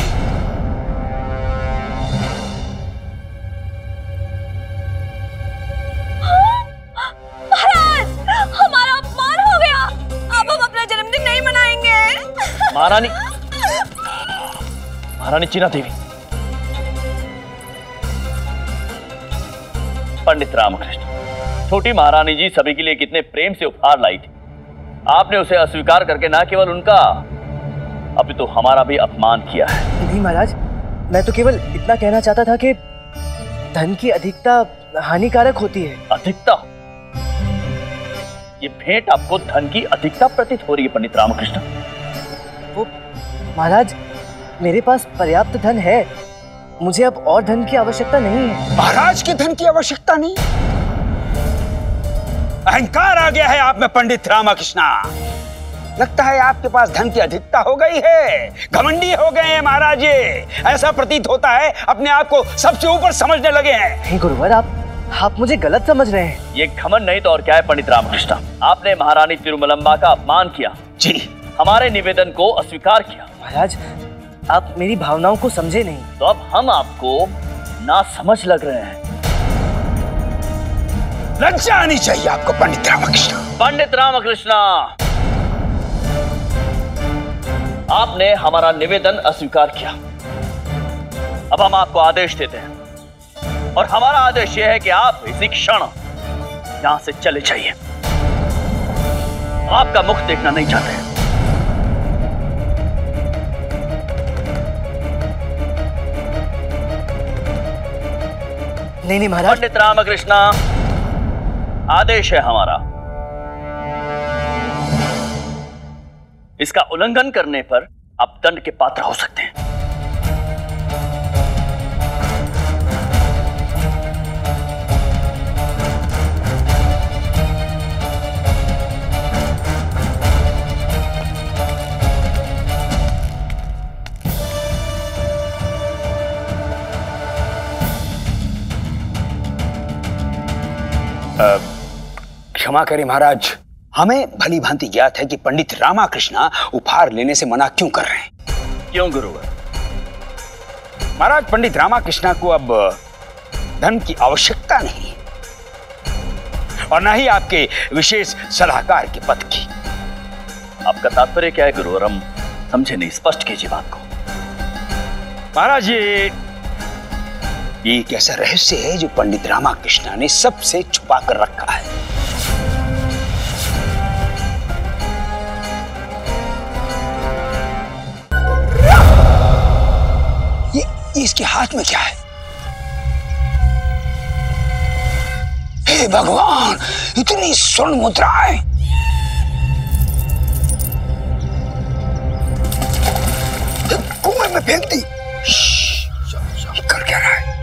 महाराज, हमारा अपमान हो गया, अब हम अपना जन्मदिन नहीं मनाएंगे। महारानी महारानी चीना देवी, पंडित रामकृष्ण, छोटी महारानी जी सभी के लिए कितने प्रेम से उपहार लाई थी, आपने उसे अस्वीकार करके ना केवल उनका अभी तो हमारा भी अपमान किया है। नहीं महाराज, मैं तो केवल इतना कहना चाहता था कि धन की अधिकता हानिकारक होती है। अधिकता? ये भेंट आपको धन की अधिकता प्रतीत हो रही है पंडित रामकृष्ण। वो महाराज, मेरे पास पर्याप्त धन है, मुझे अब और धन की आवश्यकता नहीं है। महाराज के धन की आवश्यकता नहीं? अहंकार आ गया है आप में पंडित रामकृष्ण। लगता है आपके पास धन की अधिकता हो गई है, घमंडी हो गए हैं महाराज। ऐसा प्रतीत होता है अपने आप को सबसे ऊपर समझने लगे हैं। नहीं गुरुवर, आप आप मुझे गलत समझ रहे हैं। ये घमंड नहीं तो और क्या है पंडित रामकृष्ण। आपने महारानी तिरुमलंबा का अपमान किया जी, हमारे निवेदन को अस्वीकार किया। महाराज, आप मेरी भावनाओं को समझे नहीं, तो अब हम आपको ना समझ लग रहे हैं। लज्जा आनी चाहिए आपको पंडित रामकृष्ण। पंडित रामकृष्ण, आपने हमारा निवेदन अस्वीकार किया, अब हम आपको आदेश देते हैं, और हमारा आदेश यह है कि आप इसी क्षण यहां से चले जाइए। आपका मुख देखना नहीं चाहते हैं। नहीं नहीं महाराज। पंडित रामकृष्ण, आदेश है हमारा, इसका उल्लंघन करने पर आप दंड के पात्र हो सकते हैं। क्षमा करें महाराज, हमें भली भांति ज्ञात है कि पंडित रामाकृष्णा उपहार लेने से मना क्यों कर रहे हैं। क्यों गुरुवर? महाराज, पंडित रामाकृष्णा को अब धन की आवश्यकता नहीं और न ही आपके विशेष सलाहकार के पद की। आपका तात्पर्य क्या है गुरुवर? हम समझे नहीं, स्पष्ट कीजिए बात को। महाराज, ये ये एक ऐसा रहस्य है जो पंडित रामाकृष्णा ने सबसे छुपा कर रखा है। ये, ये इसके हाथ में क्या है? हे भगवान, इतनी स्वर्ण मुद्राएं! कुएं में फेंक दी। कर क्या रहा है?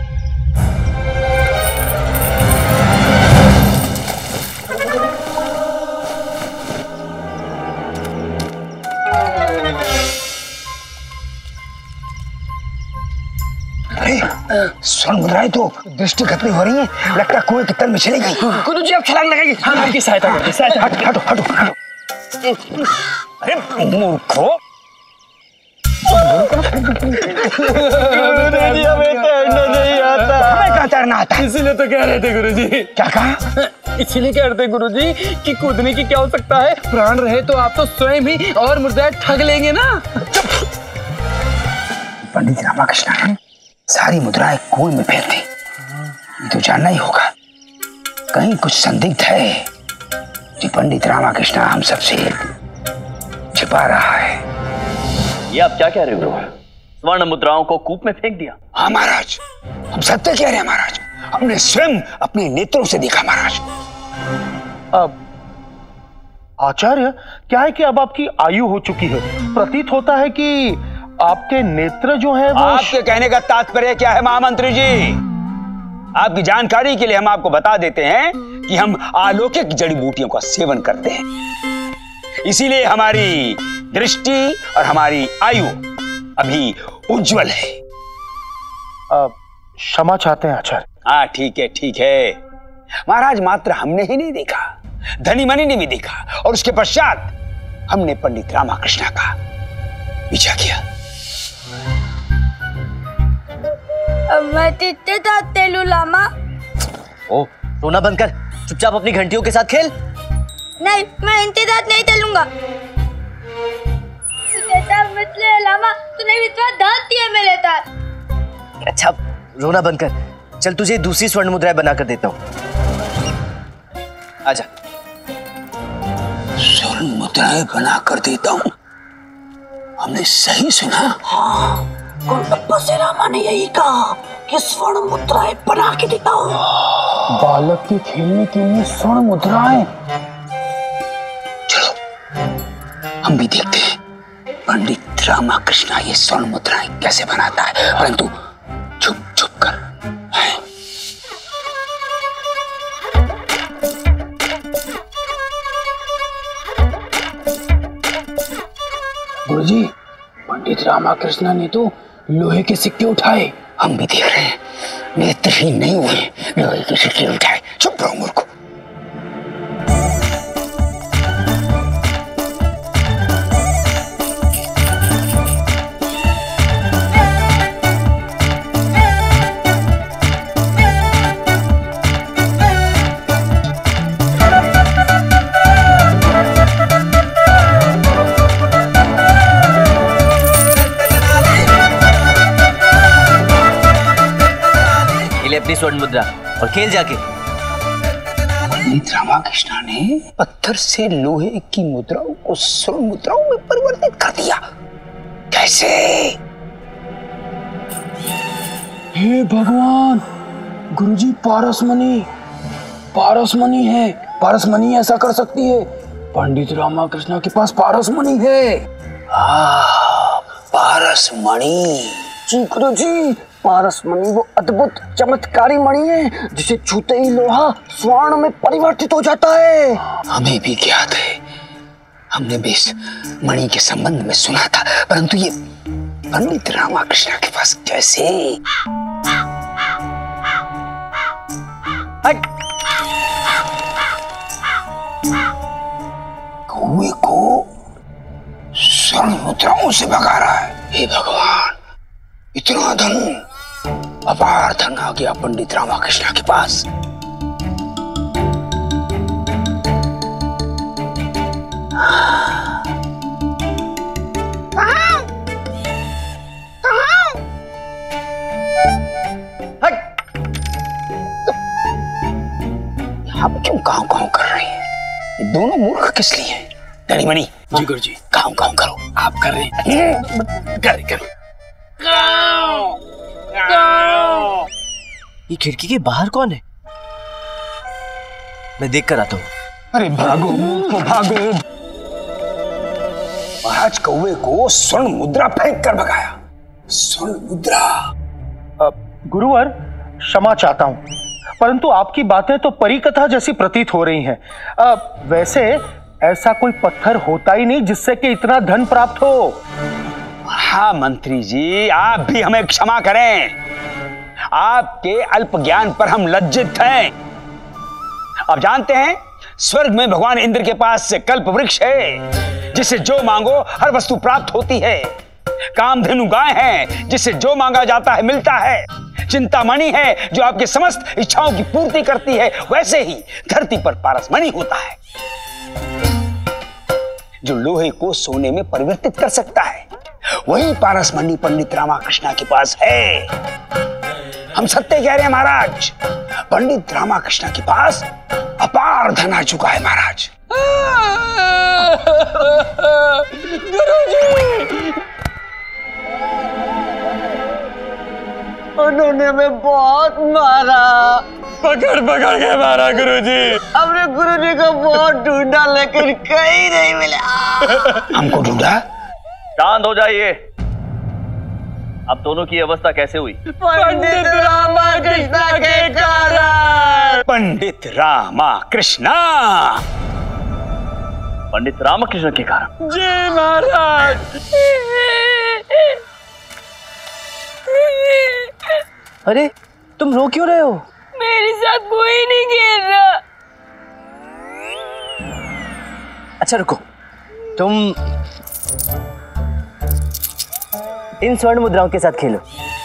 स्वर्ण मुद्राएं तो दृष्टि खतरी हो रही है। लगता है कुएं के तल में चली गई। गुरुजी, आप छलांग लगाइए। हम आपकी सहायता करते, सहायता। हटो हटो हटो हटो। अरे मूर्खो, गुरुजी हमें तैरना नहीं आता। हमें क्या तैरना आता? इसीलिए तो कह रहे थे गुरुजी। क्या कहा? इसीलिए कह रहे थे गुरुजी कि कूदने की क्या हो सकता है, प्राण रहे तो आप तो स्वयं ही और मुद्राएं ठग लेंगे ना। पंडित रामाकृष्णा ने सारी मुद्राएं कुएं में फेंक दी। ये तो जानना ही होगा, कहीं कुछ संदिग्ध है कि पंडित रामाकृष्णा हम सबसे छिपा रहा है। ये आप क्या कह रहे हो गुरुवर? स्वर्ण मुद्राओं को कूप में फेंक दिया? हाँ महाराज, हम सत्य कह रहे हैं महाराज। हमने स्वयं अपने नेत्रों से देखा महाराज। अब आचार्य, क्या है कि अब आपकी आयु हो चुकी है, प्रतीत होता है कि आपके नेत्र जो है वो... आपके कहने का तात्पर्य क्या है महामंत्री जी? आपकी जानकारी के लिए हम आपको बता देते हैं कि हम अलौकिक जड़ी बूटियों का सेवन करते हैं, इसीलिए हमारी दृष्टि और हमारी आयु अभी उज्जवल है। क्षमा चाहते हैं आचार्य। हाँ ठीक है ठीक है महाराज, मात्र हमने ही नहीं देखा, धनी मनी ने भी देखा और उसके पश्चात हमने पंडित रामाकृष्णा का पीछा किया। मैं तित्ते दाते लू लामा। ओ, रोना बंद कर, चुपचाप अपनी घंटियों के साथ खेल। नहीं, मैं इनके साथ नहीं चलूंगा। मत ले लामा, तूने विधवा दांत दिया मेरे साथ। अच्छा, रोना बंद कर, चल तुझे दूसरी स्वर्ण मुद्राएं बना कर देता हूँ। आजा। स्वर्ण मुद्राएं बना कर देता हूँ? हमने सही सुना? हाँ, गुंडप्पा से रामा ने यही कहा कि स्वर्ण मुद्राएं बना के देता हूँ। बालक के खेलने के लिए स्वर्ण मुद्राएं। चलो हम भी देखते हैं पंडित रामाकृष्णा ये स्वर्ण मुद्राएं कैसे बनाता है, परंतु छुप छुप कर। गुरुजी, पंडित रामाकृष्णा ने तो लोहे के सिक्के उठाए। हम भी देख रहे हैं, नेत्रहीन नहीं हुए, लोहे के सिक्के उठाए। चुप रहो मूर्ख। अपनी स्वर्ण मुद्रा और खेल जाके। पंडित रामाकृष्णा ने पत्थर से लोहे की मुद्राओं को स्वर्ण मुद्राओं में परिवर्तित कर दिया। कैसे? हे भगवान, गुरुजी पारसमणि, पारसमणि है। पारसमणि ऐसा कर सकती है। पंडित रामाकृष्णा के पास पारसमणि है। हाँ, पारसमणि। जी गुरुजी, पारसमणि वो अद्भुत चमत्कारी मणि है जिसे छूते ही लोहा स्वर्ण में परिवर्तित हो जाता है। हमें भी ज्ञात है, हमने भी इस मणि के संबंध में सुना था, परंतु ये पंडित रामाकृष्णा के पास कैसे? कौवे को स्वर्ण मुद्राओं से भगा रहा है। हे भगवान, इतना धन, अपार धन आ गया पंडित रामाकृष्ण के पास। आप क्यों काव काव कर रही हैं? ये दोनों मूर्ख किस लिए हैं? धनीमणि जी गुरुजी, काव काव करो। आप कर रहे हैं? कर करो। ये खिड़की के बाहर कौन है? मैं देख कर आता हूँ। अरे भागो मूर्खो, भागो। महाराज कौवे को स्वर्ण मुद्रा फेंक कर भगाया। स्वर्ण मुद्रा। गुरुवर, क्षमा चाहता हूँ, परंतु आपकी बातें तो परी कथा जैसी प्रतीत हो रही हैं। अब वैसे ऐसा कोई पत्थर होता ही नहीं जिससे कि इतना धन प्राप्त हो। हाँ मंत्री जी, आप भी हमें क्षमा करें। आपके अल्प ज्ञान पर हम लज्जित हैं। अब जानते हैं, स्वर्ग में भगवान इंद्र के पास से कल्प वृक्ष है, जिसे जो मांगो हर वस्तु प्राप्त होती है। कामधेनु गाय है, जिसे जो मांगा जाता है मिलता है। चिंतामणि है, जो आपके समस्त इच्छाओं की पूर्ति करती है। वैसे ही धरती पर पारसमणि होता है, जो लोहे को सोने में परिवर्तित कर सकता है। वही पारसमणि पंडित रामाकृष्ण के पास है। हम सत्य कह रहे हैं महाराज, पंडित रामाकृष्ण के पास अपार धन आ चुका है महाराज। गुरुजी, उन्होंने हमें बहुत मारा। पकड़ पकड़ के मारा गुरुजी। हमने गुरुजी को बहुत ढूंढा लेकिन कहीं नहीं मिला। हमको ढूंढा? शांत हो जाइए। अब दोनों की अवस्था कैसे हुई? पंडित रामाकृष्ण के कारण। पंडित रामाकृष्ण? पंडित रामकृष्ण के कारण? जी महाराज। अरे तुम रो क्यों रहे हो? मेरे साथ कोई नहीं खेल रहा। अच्छा रुको, तुम इन स्वर्ण मुद्राओं के साथ खेलो।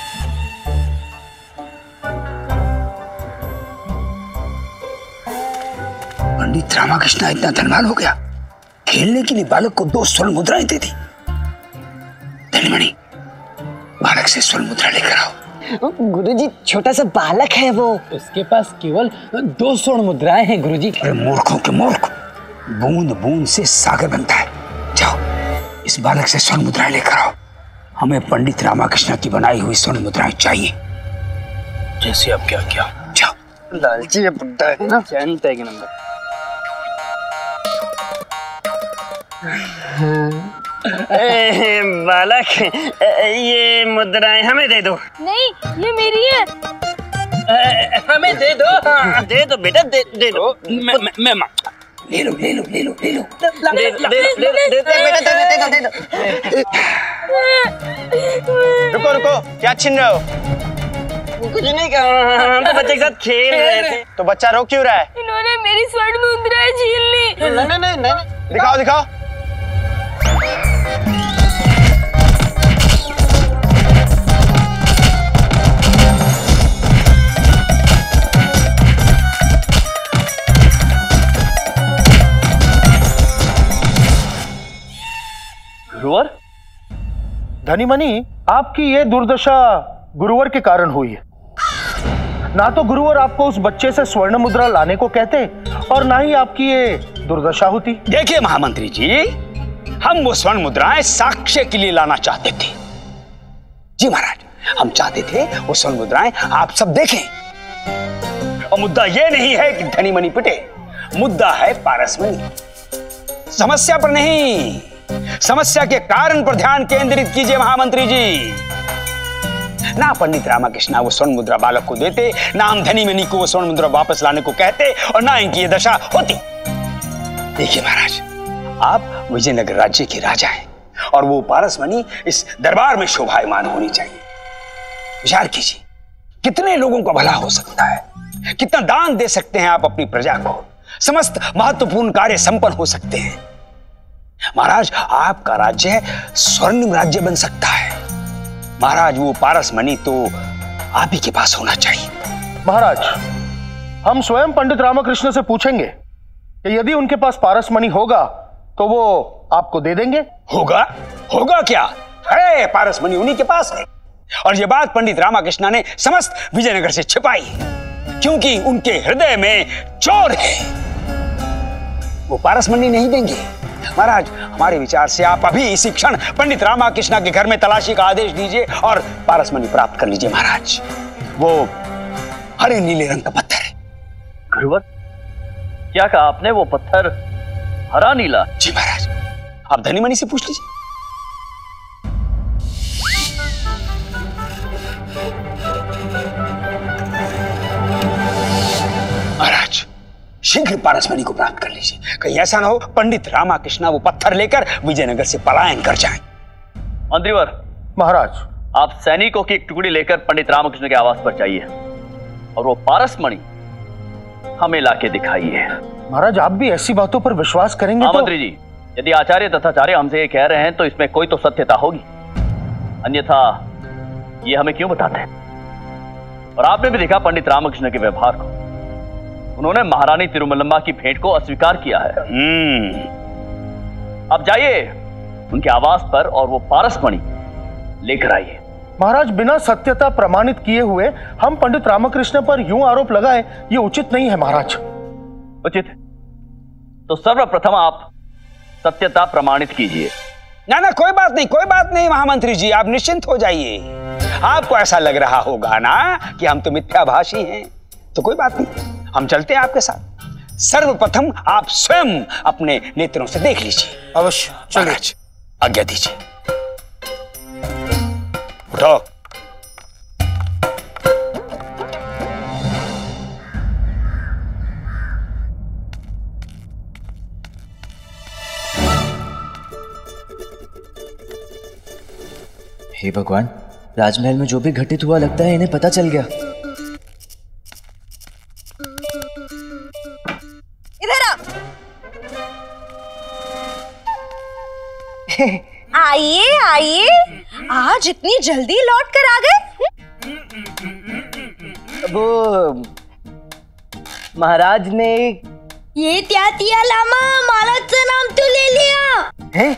पंडित रामाकृष्ण इतना धनवान हो गया, खेलने के लिए बालक को दो स्वर्ण मुद्राएं दे दी। धनीमणि, बालक से स्वर्ण मुद्रा लेकर आओ। गुरुजी, छोटा सा बालक है वो। उसके पास केवल दो स्वर्ण मुद्राएं हैं गुरुजी। अरे मूर्खों के मूर्ख, बूंद बूंद से सागर बनता है। जाओ, इस बालक से स्वर्ण मुद्राएं लेकर आओ। हमें पंडित रामाकृष्ण की बनाई हुई स्वर्ण मुद्राएं चाहिए। जैसे अब क्या क्या? जाओ। लालची है बुड्ढा है ना। जानता है कि नंबर। ए, बालक, ये मुद्राएं हमें दे दो। नहीं, ये मेरी है। ए, हमें दे दो। हाँ, दे दो बेटा, दे दे दो। मैं मैं मैं ले लो ले लो ले लो ले लो दे दो दे दो दे दो दे दो। रुको रुको, क्या छीन रहे हो? कुछ नहीं कहा, हम तो बच्चे के साथ खेल रहे थे। तो बच्चा रो क्यों रहा है? इन्होंने मेरी स्वर्ण मुद्राएं छीन ली। नहीं नहीं नहीं नहीं। दिखाओ दिखाओ। गुरुवर? धनीमणि, आपकी ये दुर्दशा गुरुवर के कारण हुई है। ना तो गुरुवर आपको उस बच्चे से स्वर्ण मुद्रा लाने को कहते और ना ही आपकी ये दुर्दशा होती। देखिए महामंत्री जी, हम वो स्वर्ण मुद्राएं साक्ष्य के लिए लाना चाहते थे। जी महाराज, हम चाहते थे वो स्वर्ण मुद्राएं आप सब देखें। और मुद्दा ये नहीं है कि धनीमणि पिटे, मुद्दा है पारसमणि। समस्या पर नहीं, समस्या के कारण पर ध्यान केंद्रित कीजिए महामंत्री जी। ना पंडित रामाकृष्ण वो स्वर्ण मुद्रा बालक को देते, ना हम धनीमणि को वो स्वर्ण मुद्रा वापस लाने को कहते, और ना इनकी ये दशा होती। देखिए महाराज, आप विजयनगर राज्य के राजा हैं और वो पारसमणि इस दरबार में शोभायमान होनी चाहिए। विचार कीजिए, कितने लोगों का भला हो सकता है, कितना दान दे सकते हैं आप अपनी प्रजा को, समस्त महत्वपूर्ण कार्य संपन्न हो सकते हैं। महाराज आपका राज्य स्वर्णिम राज्य बन सकता है। महाराज वो पारस मणि तो आप ही के पास होना चाहिए। महाराज, हम स्वयं पंडित रामकृष्ण से पूछेंगे कि यदि उनके पास पारस मणि होगा तो वो आपको दे देंगे। होगा? होगा क्या है? पारस मणि उन्हीं के पास है। और ये बात पंडित रामकृष्ण ने समस्त विजयनगर से छिपाई क्योंकि उनके हृदय में चोर है। वो पारस मणि नहीं देंगे। महाराज, हमारे विचार से आप अभी इसी क्षण पंडित रामकृष्ण के घर में तलाशी का आदेश दीजिए और पारस मणि प्राप्त कर लीजिए। महाराज, वो हरे नीले रंग का पत्थर है। गुरुवर, क्या कहा आपने? वो पत्थर हरा नीला? जी महाराज, आप धनी मणि से पूछ लीजिए। महाराज, शीघ्र पारस मणि को प्राप्त कर लीजिए। कहीं ऐसा ना हो पंडित रामकृष्ण वो पत्थर लेकर विजयनगर से पलायन कर जाएं। मंत्रीवर। महाराज, आप सैनिकों की एक टुकड़ी लेकर पंडित रामकृष्ण के आवास पर जाइए और वो पारस मणि हमें लाके दिखाइए। महाराज, आप भी ऐसी बातों पर विश्वास करेंगे तो? मंत्री जी, यदि आचार्य तथाचार्य हमसे ये कह रहे हैं तो इसमें कोई तो सत्यता होगी, अन्यथा ये हमें क्यों बताते हैं? और आपने भी देखा पंडित रामकृष्ण के व्यवहार को। उन्होंने महारानी तिरुमलम्बा की भेंट को अस्वीकार किया है। अब जाइए उनके आवास पर और वो पारस मणि लेकर आइए। महाराज, बिना सत्यता प्रमाणित किए हुए हम पंडित रामकृष्ण पर यूं आरोप लगाए, ये उचित नहीं है। महाराज, उचित है तो सर्वप्रथम आप सत्यता प्रमाणित कीजिए। ना ना, कोई बात नहीं, कोई बात नहीं महामंत्री जी, आप निश्चिंत हो जाइए। आपको ऐसा लग रहा होगा ना कि हम तो मिथ्याभाषी हैं, तो कोई बात नहीं, हम चलते हैं आपके साथ। सर्वप्रथम आप स्वयं अपने नेत्रों से देख लीजिए। अवश्य, चलिए। आज्ञा दीजिए। उठो। हे भगवान, राजमहल में जो भी घटित हुआ लगता है इन्हें पता चल गया। इधर आ। आइए आइए, आज इतनी जल्दी लौट कर आ गए? वो महाराज ने ये त्या तिया लामा महाराजचं नाम तो ले लिया है?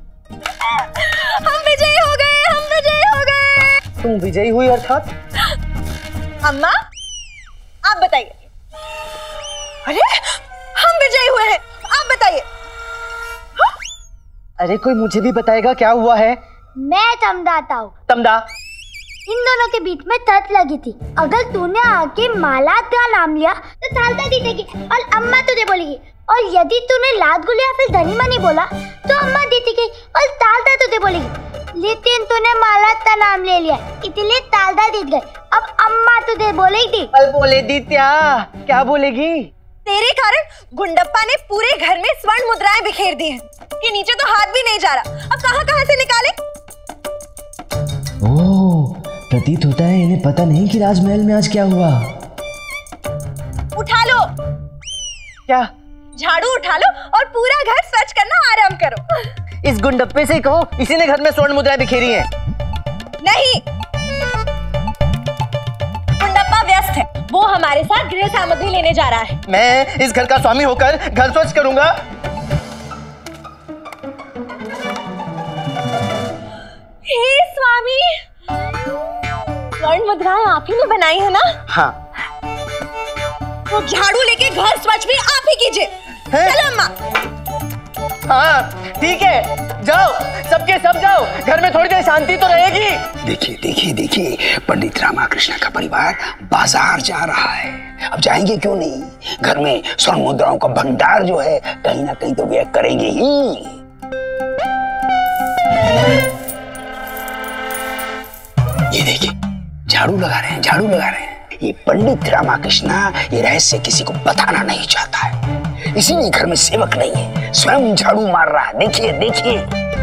हम विजयी हो गए, हम विजयी हो गए। तुम विजयी हुई अर्थात? अम्मा, आप बताइए। अरे, हम विजयी हुए हैं, आप बताइए। अरे कोई मुझे भी बताएगा क्या हुआ है? मैं तमदाता हूँ। तमदा? इन दोनों के बीच में तर्क लगी थी। अगर तूने आके मालात का नाम लिया तो थालता जीतेगी और अम्मा तुझे बोलेगी, और यदि तूने लात गुल या फिर धनी मनी बोला तो अम्मा जीतेगी और तालदा तुझे बोलेगी। लेकिन तूने मालात का नाम ले लिया, इसलिए तालदा जीत गए। अब अम्मा तुझे बोलेगी। बोले दी क्या? क्या बोलेगी? तेरे कारण गुंडप्पा ने पूरे घर में स्वर्ण मुद्राएं बिखेर दी हैं कि नीचे तो हाथ भी नहीं जा रहा। अब कहां कहां से निकाले? ओह, प्रतीत होता है इन्हें पता नहीं कि राजमहल में आज क्या हुआ। उठा लो। क्या? झाड़ू उठा लो और पूरा घर स्वच्छ करना आराम करो। इस गुंडप्पे से कहो, इसी ने घर में स्वर्ण मुद्राएं बिखेरी हैं। नहीं, गुंडप्पा व्यस्त है, वो हमारे साथ गृह सामग्री लेने जा रहा है। मैं इस घर का स्वामी होकर घर स्वच्छ करूंगा। हे स्वामी, स्वर्ण मुद्राएं आप ही ने बनाई है ना? हाँ। तो झाड़ू लेके घर स्वच्छ भी आप ही कीजिए। चलो अम्मा। हाँ ठीक है, जाओ सबके सब जाओ, घर में थोड़ी देर शांति तो रहेगी। देखिए देखिए देखिए, पंडित रामकृष्ण का परिवार बाजार जा रहा है। अब जाएंगे क्यों नहीं? घर में स्वर्ण मुद्राओं का भंडार जो है कहीं ना कहीं तो व्यय करेंगे ही। ये देखिए, झाड़ू लगा रहे हैं, झाड़ू लगा रहे हैं। ये पंडित रामकृष्ण ये रहस्य किसी को बताना नहीं चाहता है, इसीलिए घर में सेवक नहीं है, स्वयं झाड़ू मार रहा है। देखिए देखिए।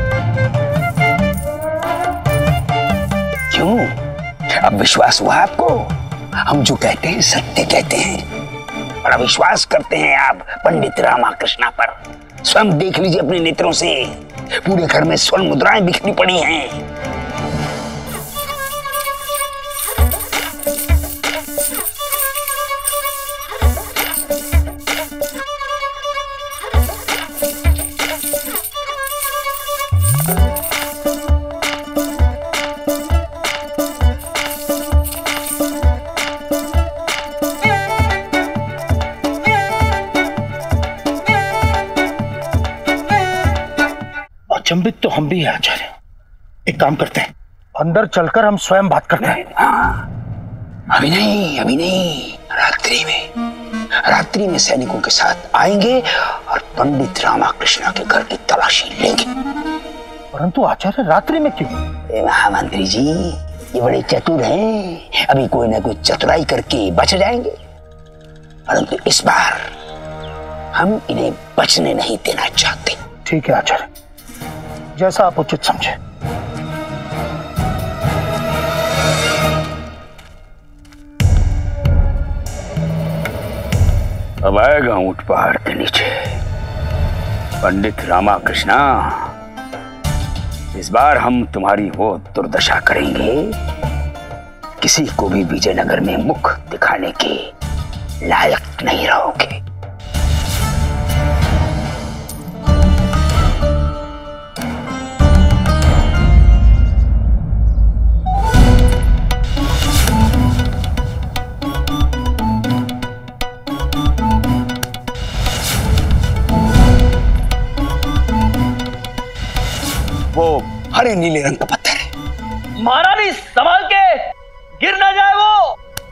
क्यों, अब विश्वास हुआ आपको? हम जो कहते हैं सत्य कहते हैं। बड़ा विश्वास करते हैं आप पंडित रामकृष्ण पर। स्वयं देख लीजिए अपने नेत्रों से, पूरे घर में स्वर्ण मुद्राएं बिखरी पड़ी हैं। अचंभित तो हम भी हैं आचार्य। एक काम करते हैं, अंदर चलकर हम स्वयं बात करते हैं। हाँ, अभी नहीं, अभी नहीं, रात्रि में, रात्रि में सैनिकों के साथ आएंगे और पंडित रामाकृष्ण के घर की तलाशी लेंगे। परंतु आचार्य रात्रि में क्यों? महामंत्री जी ये बड़े चतुर हैं, अभी कोई ना कोई चतुराई करके बच जाएंगे, परंतु इस बार हम इन्हें बचने नहीं देना चाहते। ठीक है आचार्य, जैसा आप उचित समझे। अब आएगा ऊंट पहाड़ के नीचे पंडित रामाकृष्णा, इस बार हम तुम्हारी वो दुर्दशा करेंगे, किसी को भी विजयनगर में मुख दिखाने के लायक नहीं रहोगे। वो हरे नीले रंग का पत्थर है। महारानी संभाल के, गिर ना जाए वो।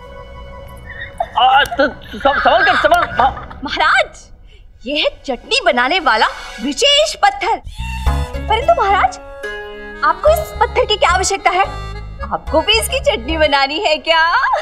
आ, तो, संभाल कर, संभाल। महाराज, ये है चटनी बनाने वाला विशेष पत्थर। परंतु महाराज, आपको इस पत्थर की क्या आवश्यकता है? आपको भी इसकी चटनी बनानी है क्या?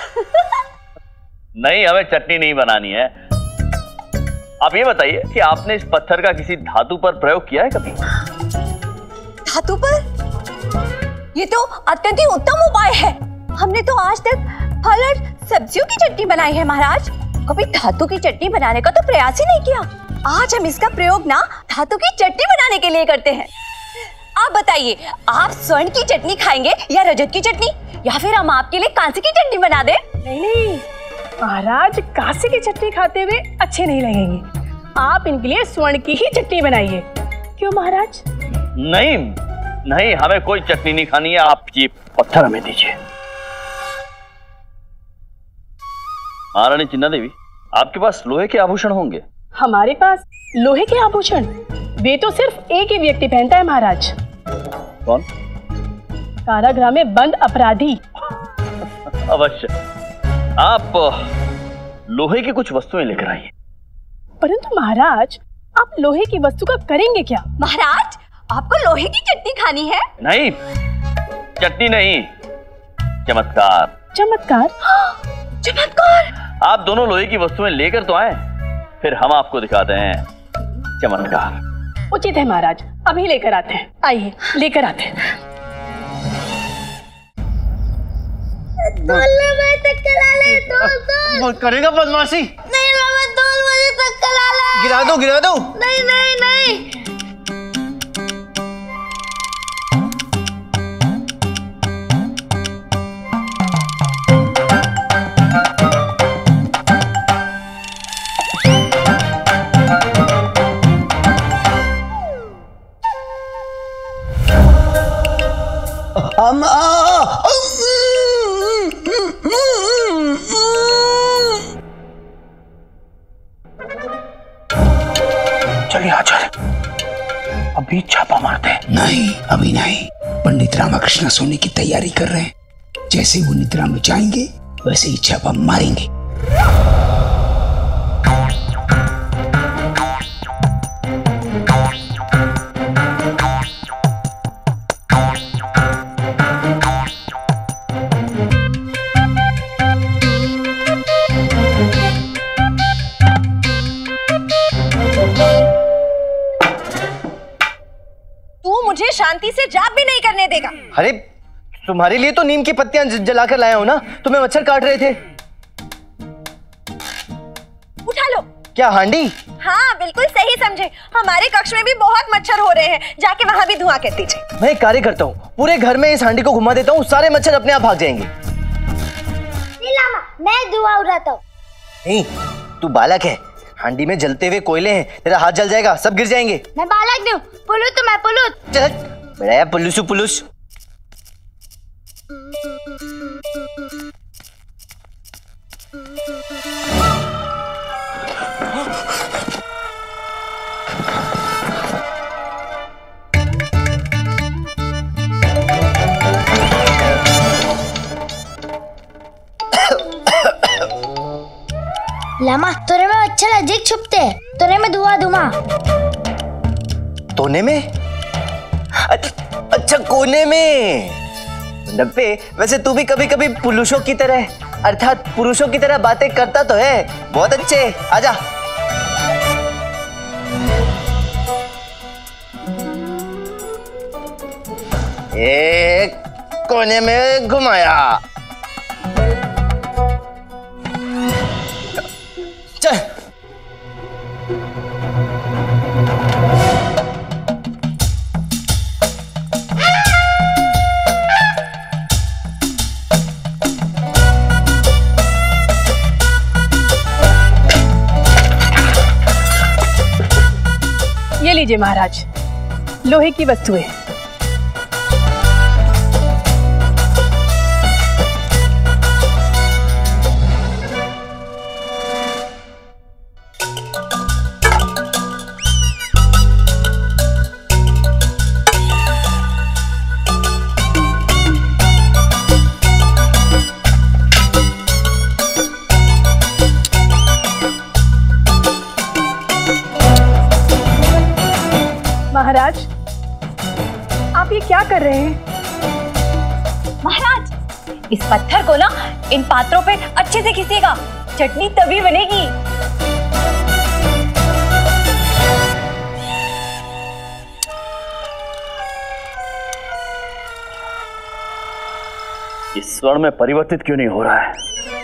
नहीं, हमें चटनी नहीं बनानी है। आप ये बताइए कि आपने इस पत्थर का किसी धातु पर प्रयोग किया है कभी? धातु पर? ये तो अत्यंत ही उत्तम उपाय है। हमने तो आज तक फल और सब्जियों की चटनी बनाई है महाराज, कभी धातु की चटनी बनाने का तो प्रयास ही नहीं किया। आज हम इसका प्रयोग ना धातु की चटनी बनाने के लिए करते हैं। आप बताइए, आप स्वर्ण की चटनी खाएंगे या रजत की चटनी, या फिर हम आपके लिए कांसे की चटनी बना दें? नहीं नहीं महाराज, कांसे की चटनी खाते हुए अच्छे नहीं लगेंगे। आप इनके लिए स्वर्ण की ही चटनी बनाइए। क्यों महाराज? नहीं नहीं, हमें कोई चटनी नहीं खानी है, आप ये पत्थर हमें दीजिए। महारानी चिन्ना देवी, आपके पास लोहे के आभूषण होंगे? हमारे पास लोहे के आभूषण? वे तो सिर्फ एक ही व्यक्ति पहनता है महाराज। कौन? कारागृह में बंद अपराधी। अवश्य, आप लोहे की कुछ वस्तुएं लेकर आइए। परंतु महाराज, आप लोहे की वस्तु का करेंगे क्या? महाराज, आपको लोहे की चटनी खानी है? नहीं, चटनी नहीं, चमत्कार। चमत्कार? चमत्कार? आप दोनों लोहे की वस्तुएं लेकर तो आए, फिर हम आपको दिखाते हैं चमत्कार। उचित है महाराज, अभी लेकर आते हैं। आइए, लेकर आते हैं। तोल ले तक कला ले, तोल तोल। वो करेगा बदमाशी? नहीं बाबा, तोल मुझे तक कला ले। गिरा दो, गिरा दो। नहीं नहीं नहीं। हम चलिए आचार्य, अभी छापा मारते हैं। नहीं, अभी नहीं, पंडित रामाकृष्ण सोने की तैयारी कर रहे हैं। जैसे वो निद्रा में जाएंगे वैसे ही छापा मारेंगे। मुझे शांति से जाप भी नहीं करने देगा। अरे तुम्हारे लिए तो नीम की पत्तियां जला कर लाया हूं ना, तुम्हें मच्छर काट रहे थे। उठा लो, क्या हांडी? हाँ बिल्कुल सही समझे, हमारे कक्ष में भी बहुत मच्छर हो रहे हैं, जाके वहाँ भी धुआं कर दीजिए। मैं एक कार्य करता हूँ, पूरे घर में इस हांडी को घुमा देता हूँ, सारे मच्छर अपने आप भाग जाएंगे। लामा, मैं धुआं उड़ाता हूँ। नहीं, तू बालक है, हांडी में जलते हुए कोयले हैं, तेरा हाथ जल जाएगा, सब गिर जाएंगे। मैं बालक नहीं हूँ, पुलुस तो मैं पुलुस। चल बड़ा पुलुसु पुलुस। लामा, तोरे में मच्छर अधिक छुपते हैं, तोरे में धुआं धुआं। तोने में? अच्छा कोने में। नब्बे, वैसे तू भी कभी कभी पुरुषों की तरह अर्थात पुरुषों की तरह बातें करता तो है। बहुत अच्छे, आजा। एक कोने में घुमाया। चल। ये लीजिए महाराज, लोहे की वस्तुएं। महाराज, आप ये क्या कर रहे हैं? महाराज, इस पत्थर को ना इन पात्रों पे अच्छे से घिसेगा, चटनी तभी बनेगी। इस स्वर्ण में परिवर्तित क्यों नहीं हो रहा है?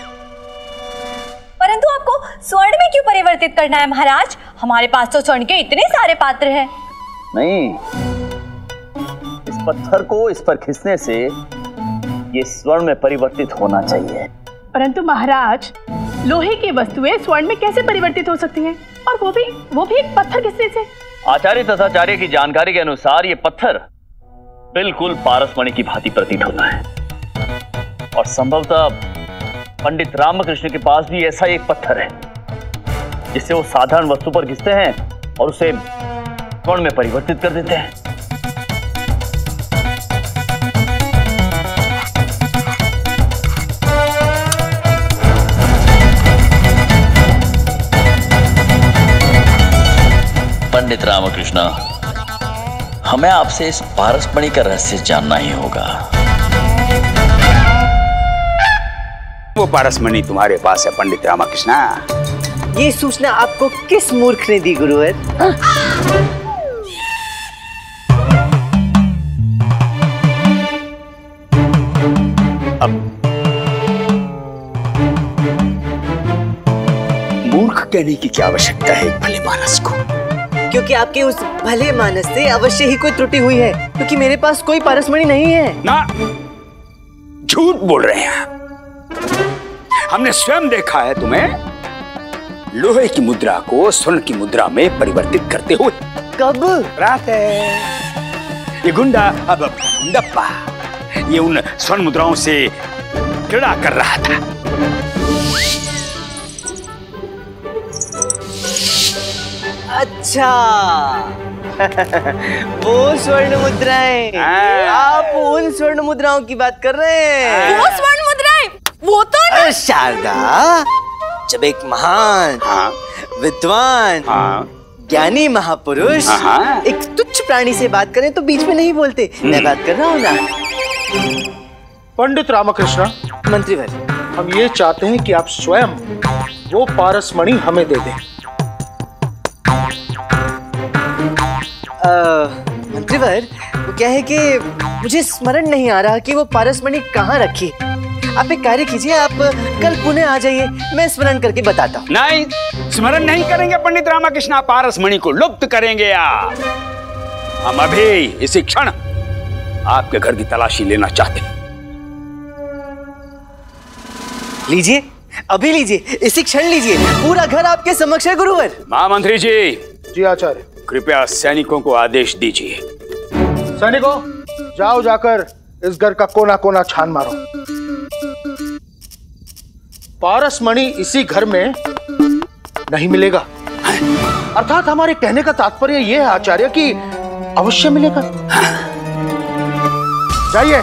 परंतु आपको स्वर्ण में क्यों परिवर्तित करना है महाराज? हमारे पास तो स्वर्ण के इतने सारे पात्र हैं। नहीं, इस पत्थर को इस पर खींचने से ये स्वर्ण में परिवर्तित होना चाहिए। परंतु महाराज, लोहे की वस्तुएं स्वर्ण में कैसे परिवर्तित हो सकती हैं? और वो भी वो भी एक पत्थर घिसने से? आचार्य तथाचार्य की जानकारी के अनुसार ये पत्थर बिल्कुल पारसमणि की भांति प्रतीत होता है, और संभवतः पंडित रामकृष्ण के पास भी ऐसा एक पत्थर है जिससे वो साधारण वस्तु पर घिसते हैं और उसे स्वर्ण में परिवर्तित कर देते हैं। पंडित रामकृष्ण, हमें आपसे इस पारसमणि का रहस्य जानना ही होगा। वो पारसमणि तुम्हारे पास है पंडित रामकृष्ण? ये सूचना आपको किस मूर्ख ने दी गुरुवर? अब मूर्ख कहने की क्या आवश्यकता है एक भले मानस को? क्योंकि आपके उस भले मानस से अवश्य ही कोई त्रुटि हुई है, क्योंकि मेरे पास कोई पारसमणि नहीं है। ना, झूठ बोल रहे हैं। हमने स्वयं देखा है तुम्हें लोहे की मुद्रा को स्वर्ण की मुद्रा में परिवर्तित करते हुए। कब? रात है। ये गुंडा, अब गुंडप्पा, ये उन स्वर्ण मुद्राओं से क्रीड़ा कर रहा था। अच्छा, वो स्वर्ण मुद्राएं। आप उन स्वर्ण मुद्राओं की बात कर रहे हैं? वो स्वर्ण मुद्राएं, वो तो अरे शारदा, जब एक महान, हाँ, विद्वान, हाँ, ज्ञानी महापुरुष हाँ, एक तुच्छ प्राणी से बात करें तो बीच में नहीं बोलते। मैं बात कर रहा हूँ ना। पंडित रामकृष्ण, मंत्रीवर, हम ये चाहते हैं कि आप स्वयं वो पारसमणि हमें दे दें। मंत्रीवर, वो क्या है कि मुझे स्मरण नहीं आ रहा कि वो पारसमणि कहाँ रखी। आप एक कार्य कीजिए, आप कल पुणे आ जाइए, मैं स्मरण करके बताता हूँ। नहीं, स्मरण नहीं करेंगे पंडित रामकृष्ण, पारसमणि को लुप्त करेंगे आप। हम अभी इसी क्षण आपके घर की तलाशी लेना चाहते हैं। लीजिए, अभी लीजिए, इसी क्षण लीजिए, पूरा घर आपके समक्ष है गुरुवर। महामंत्री जी। जी आचार्य। कृपया सैनिकों को आदेश दीजिए। सैनिकों, जाओ जाकर इस घर का कोना कोना छान मारो। पारसमणि इसी घर में नहीं मिलेगा। अर्थात हमारे कहने का तात्पर्य यह है आचार्य कि अवश्य मिलेगा। जाइए।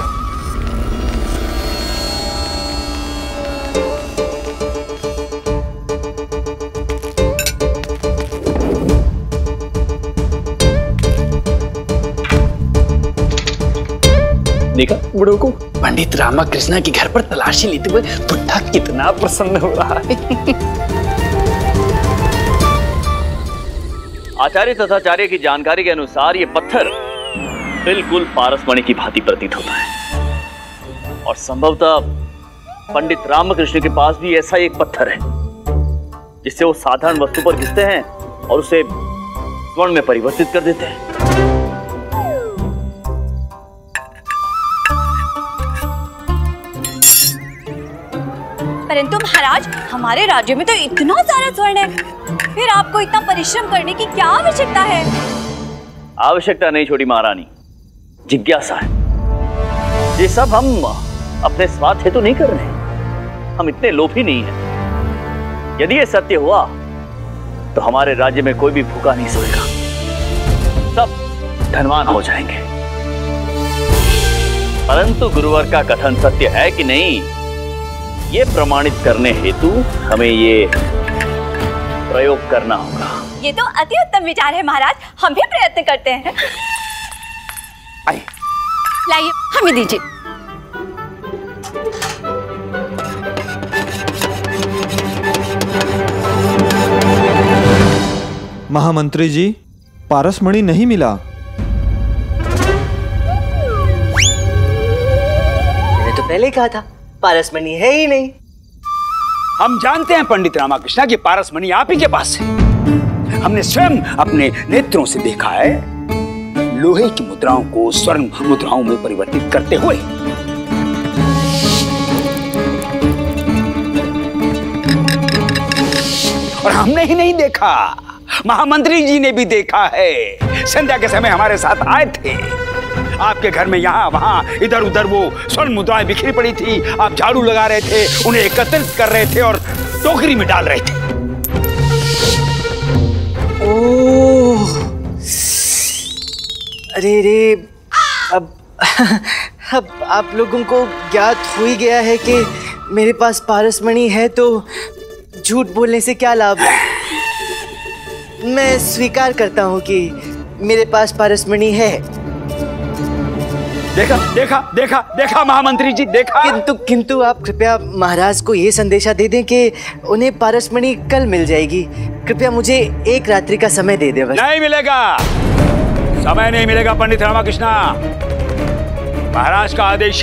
देखा बुढ़ो को पंडित रामकृष्ण के घर पर तलाशी लेते हुए बुढ़ा कितना प्रसन्न हो रहा है। आचार्य तथाचार्य की जानकारी के अनुसार ये पत्थर बिल्कुल पारसमणि की भांति प्रतीत होता है और संभवतः पंडित रामकृष्ण के पास भी ऐसा एक पत्थर है जिससे वो साधारण वस्तु पर घिसते हैं और उसे स्वर्ण में परिवर्तित कर देते हैं। परंतु महाराज, हमारे राज्य में तो इतना सारा स्वर्ण है, फिर आपको इतना परिश्रम करने की क्या आवश्यकता है? आवश्यकता नहीं छोटी महारानी, जिज्ञासा है। ये सब हम अपने स्वार्थ हेतु नहीं कर रहे, हम इतने लोभी नहीं हैं। यदि ये सत्य हुआ तो हमारे राज्य में कोई भी भूखा नहीं सोएगा, सब धनवान हो जाएंगे। परंतु गुरुवर का कथन सत्य है कि नहीं, ये प्रमाणित करने हेतु हमें ये प्रयोग करना होगा। ये तो अति उत्तम विचार है महाराज, हम भी प्रयत्न करते हैं। आइए, लाइए, हमें दीजिए। महामंत्री जी, पारसमणि नहीं मिला। मैंने तो पहले ही कहा था, पारसमणि है ही नहीं। हम जानते हैं पंडित रामकृष्ण कि पारसमणि आप ही के पास है। हमने स्वयं अपने नेत्रों से देखा है लोहे की मुद्राओं को स्वर्ण मुद्राओं में परिवर्तित करते हुए। और हमने ही नहीं देखा, महामंत्री जी ने भी देखा है। संध्या के समय हमारे साथ आए थे। आपके घर में यहाँ वहाँ इधर उधर वो स्वर्ण मुद्राएं बिखरी पड़ी थी। आप झाड़ू लगा रहे थे, उन्हें एकत्रित कर रहे थे और टोकरी में डाल रहे थे। ओह, अरे रे, अब अब आप लोगों को ज्ञात हो ही गया है कि मेरे पास पारसमणि है, तो झूठ बोलने से क्या लाभ। मैं स्वीकार करता हूँ कि मेरे पास पारसमणि है। देखा देखा देखा देखा महामंत्री जी, देखा। किंतु किंतु आप कृपया महाराज को ये संदेशा दे दें कि उन्हें पारसमणि कल मिल जाएगी। कृपया मुझे एक रात्रि का समय दे दें बस। नहीं मिलेगा, समय नहीं मिलेगा पंडित रामकृष्ण, महाराज का आदेश।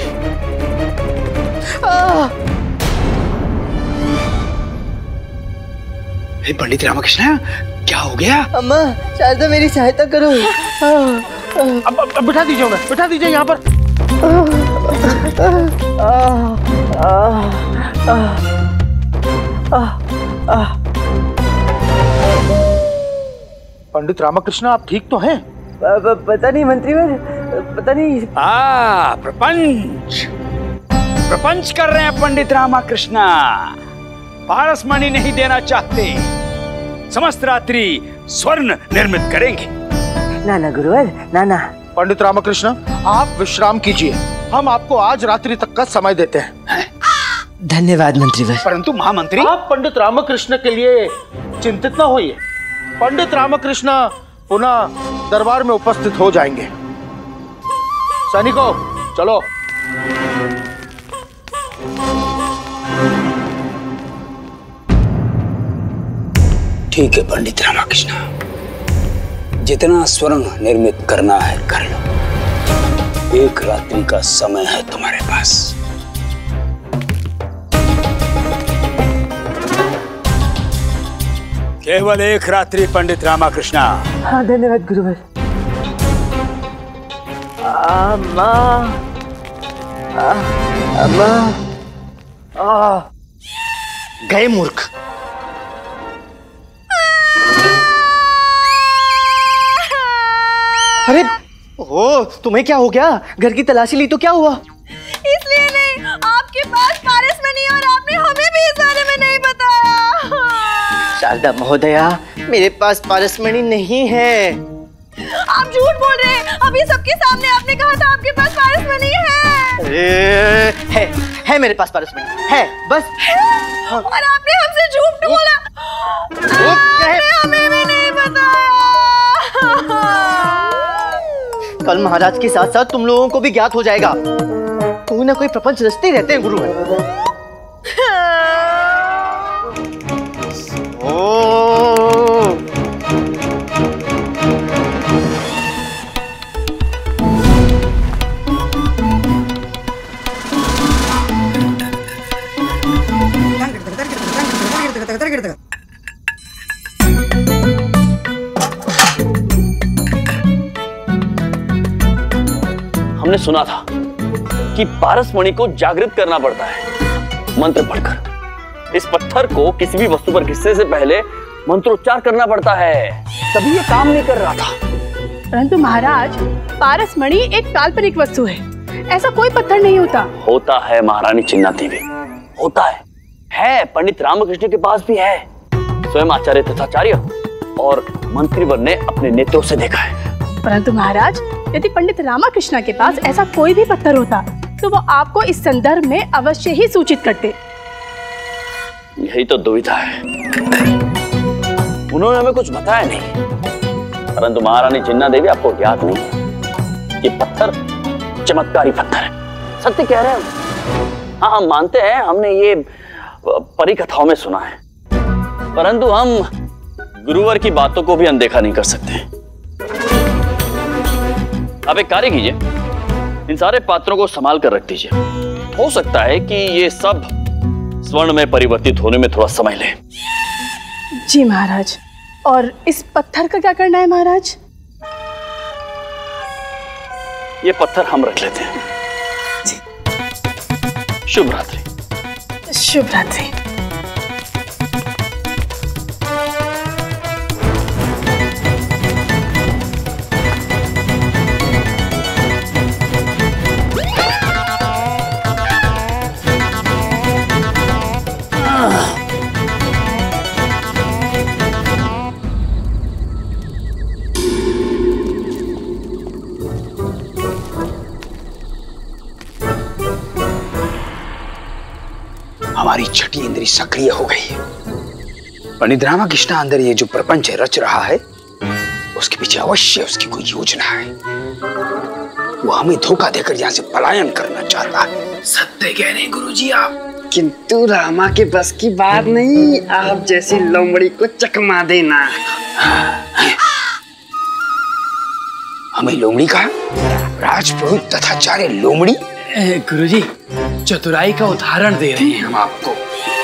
हे पंडित रामकृष्ण, क्या हो गया? अम्मा, शारदा मेरी सहायता करो। अब, अब बिठा दीजिए उन्हें, बिठा दीजिए यहाँ पर। पंडित रामकृष्ण, आप ठीक तो हैं? पता नहीं मंत्रीवर, पता नहीं। आ, प्रपंच प्रपंच कर रहे हैं पंडित रामकृष्ण। पारसमणि नहीं देना चाहते, समस्त रात्रि स्वर्ण निर्मित करेंगे। ना ना गुरुवर, ना ना। पंडित रामकृष्ण, आप विश्राम कीजिए, हम आपको आज रात्रि तक का समय देते हैं। धन्यवाद मंत्रीवर। परंतु महामंत्री, आप पंडित रामकृष्ण के लिए चिंतित न होइए। पंडित रामकृष्ण पुनः दरबार में उपस्थित हो जाएंगे। सैनिकों, चलो। ठीक है पंडित रामकृष्ण, जितना स्वर्ण निर्मित करना है कर लो। एक रात्रि का समय है तुम्हारे पास। केवल एक रात्रि पंडित रामाकृष्णा। हाँ धन्यवाद गुरुवर। अम्मा, अम्मा, आ, गए मूर्ख। अरे ओ, तुम्हें क्या हो गया? घर की तलाशी ली तो क्या हुआ? इसलिए नहीं, आपके पास पारस मणि और आपने हमें भी इस बारे में नहीं बताया। शारदा महोदया, मेरे पास पारस मणि नहीं है। आप झूठ बोल रहे हैं। अभी सबके सामने आपने कहा था आपके पास पारस मणि है। अरे है, है मेरे पास पारस मणि है, बस। हाँ। और आपने हमसे झूठ बोला। आपने हमें भी नहीं बताया। कल महाराज के साथ साथ तुम लोगों को भी ज्ञात हो जाएगा। कोई ना कोई प्रपंच रचते रहते हैं गुरु। ओ हमने सुना था कि पारस मणि को जागृत करना पड़ता है मंत्र पढ़कर। इस पत्थर को किसी भी वस्तु पर घिसने से पहले मंत्रोच्चार करना पड़ता है, तभी ये काम नहीं कर रहा था। परंतु महाराज, पारस मणि एक काल्पनिक वस्तु है, ऐसा कोई पत्थर नहीं होता। होता है महारानी चिन्ना देवी, होता है। है, पंडित रामकृष्ण के पास भी है। स्वयं आचार्य तथाचार्य और मंत्रीवर ने अपने नेत्रों से देखा है। परंतु महाराज, यदि पंडित रामाकृष्ण के पास ऐसा कोई भी पत्थर होता तो वो आपको इस संदर्भ में अवश्य ही सूचित करते। यही तो दुविधा है, उन्होंने हमें कुछ बताया नहीं। परंतु महारानी चिन्ना देवी आपको ज्ञात नहीं है, ये पत्थर चमत्कारी पत्थर है। सत्य कह रहे हैं। हाँ, हम मानते हैं, हमने ये परी कथाओं में सुना है, परंतु हम गुरुवर की बातों को भी अनदेखा नहीं कर सकते। आप एक कार्य कीजिए, इन सारे पात्रों को संभाल कर रख दीजिए। हो सकता है कि ये सब स्वर्ण में परिवर्तित होने में थोड़ा समय ले। जी महाराज। और इस पत्थर का क्या करना है महाराज? ये पत्थर हम रख लेते हैं। जी। शुभ रात्रि। शुभ रात्रि। हमारी छठी इंद्री सक्रिय हो गई है। पंडित रामाकृष्ण अंदर ये जो प्रपंच रच रहा है, उसके पीछे अवश्य उसकी कोई योजना है। वो हमें धोखा देकर यहाँ से पलायन करना चाहता है। सत्य कह रहे हैं गुरुजी आप, किंतु रामा के बस की बात नहीं। आप जैसी लोमड़ी को चकमा देना। हमें लोमड़ी कहा? राजपुरोहित तथाचार्य लोमड़ी? गुरुजी, चतुराई का उदाहरण दे रहे हैं हम आपको।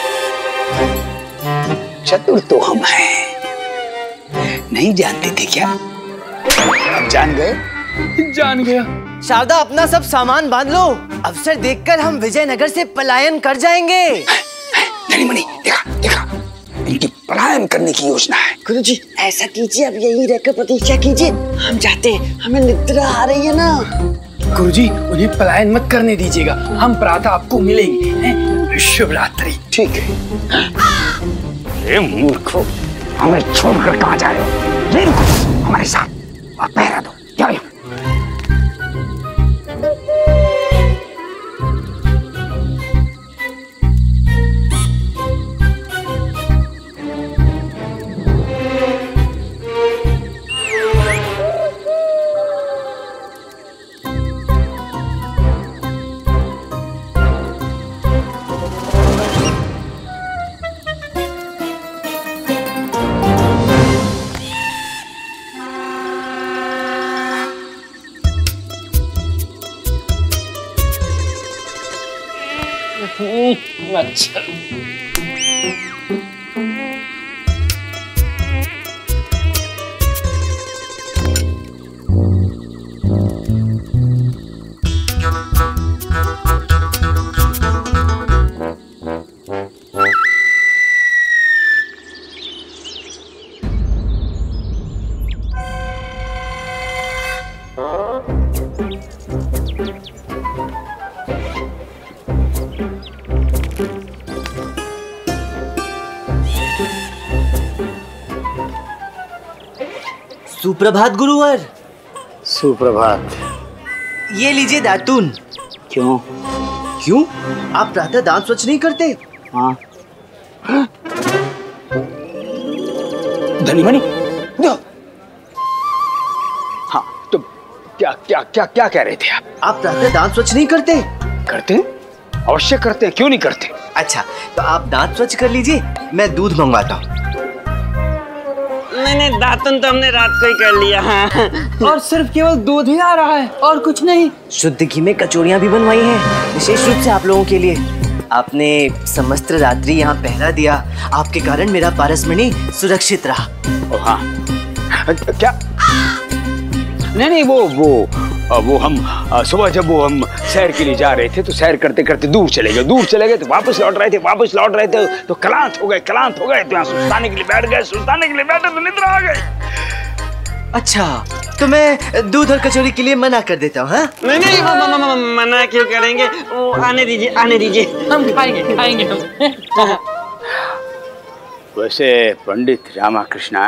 चतुर तो हम हैं, नहीं जानते थे क्या? अब जान गए? जान गया। शारदा, अपना सब सामान बांध लो। अवसर देखकर हम विजयनगर से पलायन कर जाएंगे। नहीं मणि, देखा देखा, इनकी पलायन करने की योजना है। गुरुजी, ऐसा कीजिए, अब यही रहकर प्रतीक्षा कीजिए। हम जाते हैं, हमें निद्रा आ रही है ना। गुरुजी, उन्हें पलायन मत करने दीजिएगा, हम प्रातः आपको मिलेंगे। शुभ रात्रि। ठीक है। ये मूर्खों, हमें छोड़कर कहाँ जा रहे हो? ये रुको, हमारे साथ और पहरा दो। क्या अच्छा। सुप्रभात गुरुवर। सुप्रभात। ये लीजिए दातून। क्यों? क्यों? आप प्रातः दांत स्वच्छ नहीं करते? हाँ। धनी मनी दो। हाँ तो क्या क्या क्या क्या कह रहे थे आप? आप प्रातः दांत स्वच्छ नहीं करते? करते हैं, अवश्य करते हैं, क्यों नहीं करते? अच्छा तो आप दांत स्वच्छ कर लीजिए, मैं दूध मंगवाता हूँ। नहीं नहीं, दातुन तो हमने रात को ही कर लिया। हाँ। और सिर्फ केवल दूध ही आ रहा है और कुछ नहीं। शुद्ध घी में कचौड़ियाँ भी बनवाई हैं, विशेष रूप से आप लोगों के लिए। आपने समस्त रात्रि यहाँ पहरा दिया, आपके कारण मेरा पारसमणि सुरक्षित रहा। ओ हाँ, क्या? नहीं नहीं, वो वो वो हम सुबह जब वो हम सैर के लिए जा रहे थे तो सैर करते करते दूर चले गए, दूर चले गए तो वापस लौट रहे थे, वापस लौट रहे थे तो क्लांत हो गए, क्लांत हो गए तो यहाँ सुस्ताने के लिए बैठ गए, सुस्ताने के लिए बैठे तो निद्रा आ गई। अच्छा तो मैं दूध और कचौड़ी के लिए मना कर देता हूँ। हाँ? नहीं नहीं, म, म, म, म, मना क्यों करेंगे? वो आने दीजिए, आने दीजिए, हम खाएंगे खाएंगे हम। वैसे पंडित रामाकृष्णा,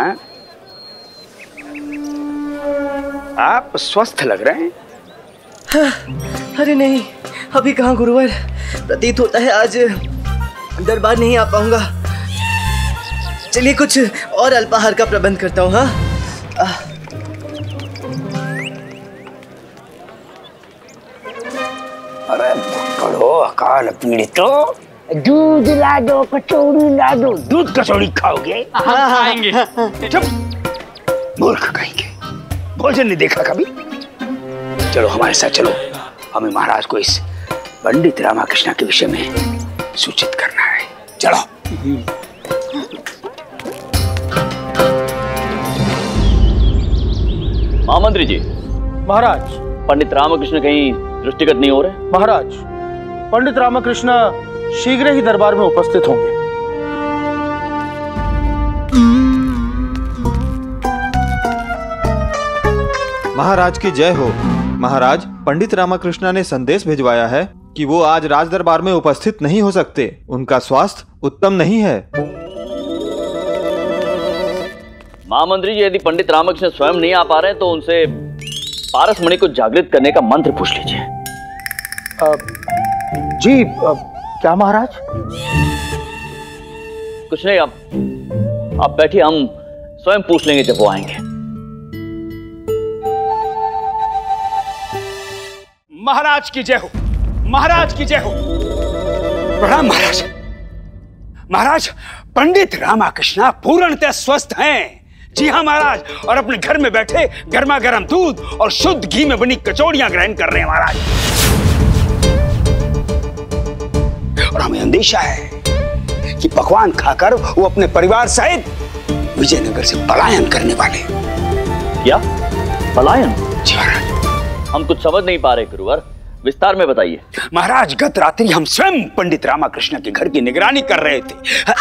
आप स्वस्थ लग रहे हैं। हाँ, अरे नहीं, अभी कहाँ गुरुवर, प्रतीत होता है आज दरबार नहीं आ पाऊंगा। चलिए कुछ और अल्पाहार का प्रबंध करता हूँ। हाँ अरे पकड़ो अकाल पीड़ितो, दूध ला दो, कचौड़ी ला दो। दूध कचौड़ी खाओगे? हाँ खाएंगे। चुप मूर्ख कहेंगे, भोजन नहीं देखा कभी। चलो हमारे साथ चलो, हमें महाराज को इस पंडित रामाकृष्णा के विषय में सूचित करना है। चलो। महामंत्री जी। महाराज। पंडित रामकृष्ण कहीं दृष्टिगत नहीं हो रहे? महाराज, पंडित रामकृष्ण शीघ्र ही दरबार में उपस्थित होंगे। महाराज की जय हो। महाराज, पंडित रामकृष्णा ने संदेश भिजवाया है कि वो आज राज दरबार में उपस्थित नहीं हो सकते, उनका स्वास्थ्य उत्तम नहीं है। महामंत्री जी, यदि पंडित रामकृष्ण स्वयं नहीं आ पा रहे हैं तो उनसे पारसमणि को जागृत करने का मंत्र पूछ लीजिए। जी आ, क्या महाराज? कुछ नहीं, आप आप बैठिए, हम स्वयं पूछ लेंगे जब वो आएंगे। महाराज की जय हो, महाराज की जय हो। प्रणाम महाराज। महाराज, पंडित रामकृष्णा पूर्णतः स्वस्थ हैं। जी हाँ महाराज, और अपने घर में बैठे गर्मा गर्म दूध और शुद्ध घी में बनी कचौड़ियां ग्रहण कर रहे हैं महाराज। और हमें अंदेशा है कि पकवान खाकर वो अपने परिवार सहित विजयनगर से पलायन करने वाले। क्या पलायन? जी महाराज। हम कुछ समझ नहीं पा रहे गुरुवर, विस्तार में बताइए। महाराज, गत रात्रि हम स्वयं पंडित रामकृष्ण के घर की निगरानी कर रहे थे।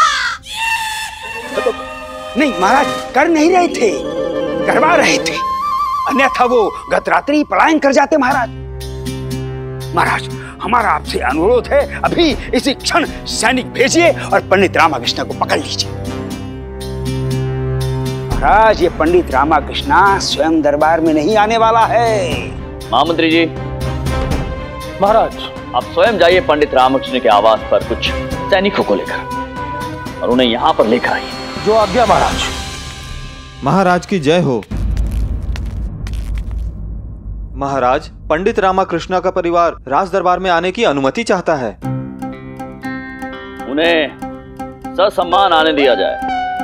नहीं महाराज, कर नहीं रहे थे, करवा रहे थे, अन्यथा वो गत रात्रि पलायन कर जाते महाराज। महाराज, हमारा आपसे अनुरोध है, अभी इसी क्षण सैनिक भेजिए और पंडित रामकृष्ण को पकड़ लीजिए। महाराज, ये पंडित रामकृष्ण स्वयं दरबार में नहीं आने वाला है। महामंत्री जी। महाराज, आप स्वयं जाइए पंडित रामकृष्ण के आवास पर कुछ सैनिकों को लेकर और उन्हें यहाँ पर लेकर आइए। जो आज्ञा महाराज। महाराज की जय हो। महाराज, पंडित रामकृष्ण का परिवार राज दरबार में आने की अनुमति चाहता है। उन्हें ससम्मान आने दिया जाए।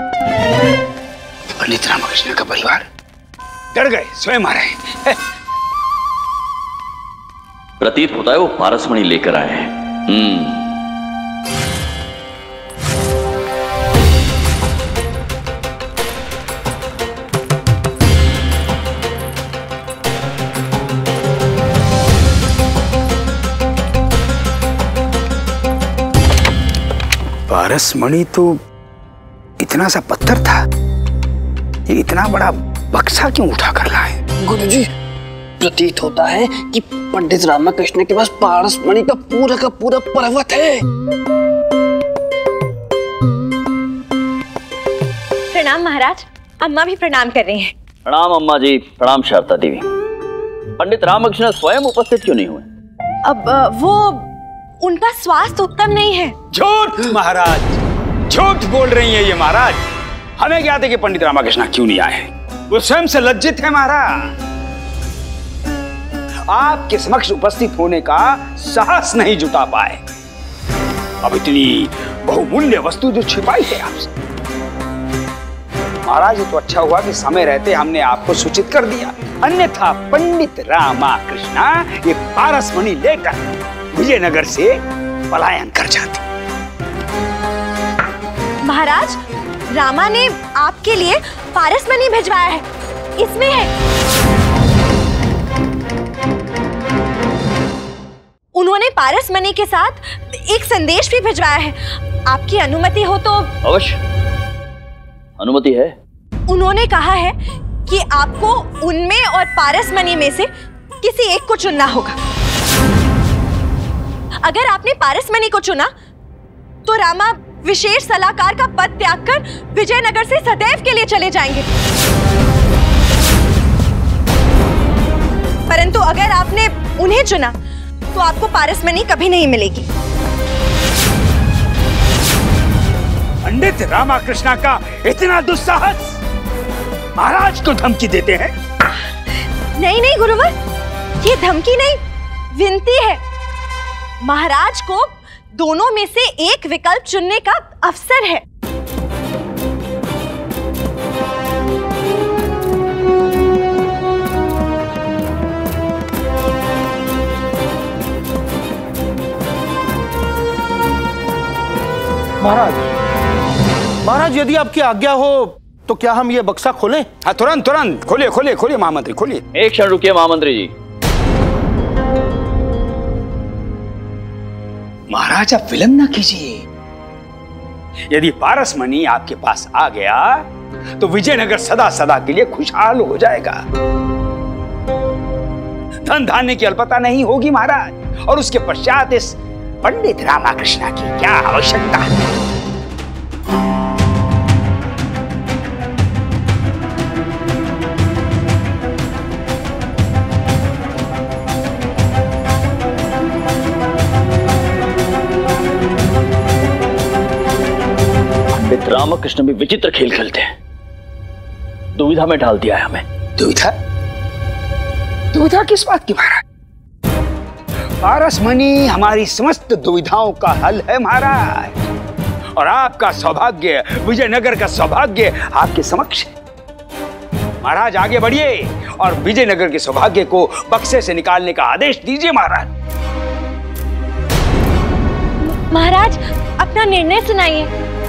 पंडित रामकृष्ण का परिवार डर गए, स्वयं आ रहे हैं। प्रतीत होता है वो पारसमणि लेकर आए हैं। हम्म पारसमणि तो इतना सा पत्थर था, ये इतना बड़ा बक्सा क्यों उठा कर लाए? गुरुजी, प्रतीत होता है कि पंडित रामकृष्ण के पास पारस मणि का पूरा का पूरा पर्वत है। प्रणाम महाराज, अम्मा भी प्रणाम कर रही हैं। प्रणाम अम्मा जी, प्रणाम शारदा देवी। पंडित रामकृष्ण स्वयं उपस्थित क्यों नहीं हुए? अब अ, वो उनका स्वास्थ्य उत्तम नहीं है। झूठ महाराज, झूठ बोल रही है ये महाराज। हमें क्या थे कि पंडित रामकृष्ण क्यों नहीं आए? वो स्वयं से लज्जित है महाराज। आपके समक्ष उपस्थित होने का साहस नहीं जुटा पाए। अब इतनी बहुमूल्य वस्तु जो छिपाई है आपसे। महाराज, ये तो अच्छा हुआ कि समय रहते हमने आपको सूचित कर दिया, अन्यथा पंडित रामकृष्ण ये पारस मणि लेकर विजयनगर से पलायन कर जाते। महाराज, रामा ने आपके लिए पारस मणि भिजवाया है, इसमें है। उन्होंने पारस मणि के साथ एक संदेश भी भिजवाया है। आपकी अनुमति हो तो? अवश्य, अनुमति है। उन्होंने कहा है कि आपको उनमें और पारस मणि में से किसी एक को चुनना होगा। अगर आपने पारस मणि को चुना तो रामा विशेष सलाहकार का पद त्याग कर विजयनगर से सदैव के लिए चले जाएंगे। परंतु अगर आपने उन्हें चुना तो आपको पारस मणि कभी नहीं मिलेगी। पंडित रामकृष्ण का इतना दुस्साहस, महाराज को धमकी देते हैं? नहीं नहीं गुरुवर, ये धमकी नहीं, विनती है। महाराज को दोनों में से एक विकल्प चुनने का अवसर है। महाराज, महाराज यदि आपकी आज्ञा हो तो क्या हम ये बक्सा खोलें? हाँ, तुरंत तुरंत खोलिए खोलिए खोलिए महामंत्री, खोलिए। एक क्षण रुकिए महामंत्री जी। महाराज, आप विलंब ना कीजिए। यदि पारस मणि आपके पास आ गया तो विजयनगर सदा सदा के लिए खुशहाल हो जाएगा। धन धान्य की अल्पता नहीं होगी महाराज, और उसके पश्चात इस पंडित रामकृष्ण की क्या आवश्यकता है? पंडित रामकृष्ण भी विचित्र खेल खेलते हैं। दुविधा में डाल दिया है हमें। दुविधा? दुविधा किस बात की महाराज? पारस मणि हमारी समस्त दुविधाओं का हल है महाराज, और आपका सौभाग्य, विजयनगर का सौभाग्य आपके समक्ष है। महाराज आगे बढ़िए और विजयनगर के सौभाग्य को बक्से से निकालने का आदेश दीजिए महाराज। महाराज, अपना निर्णय सुनाइए।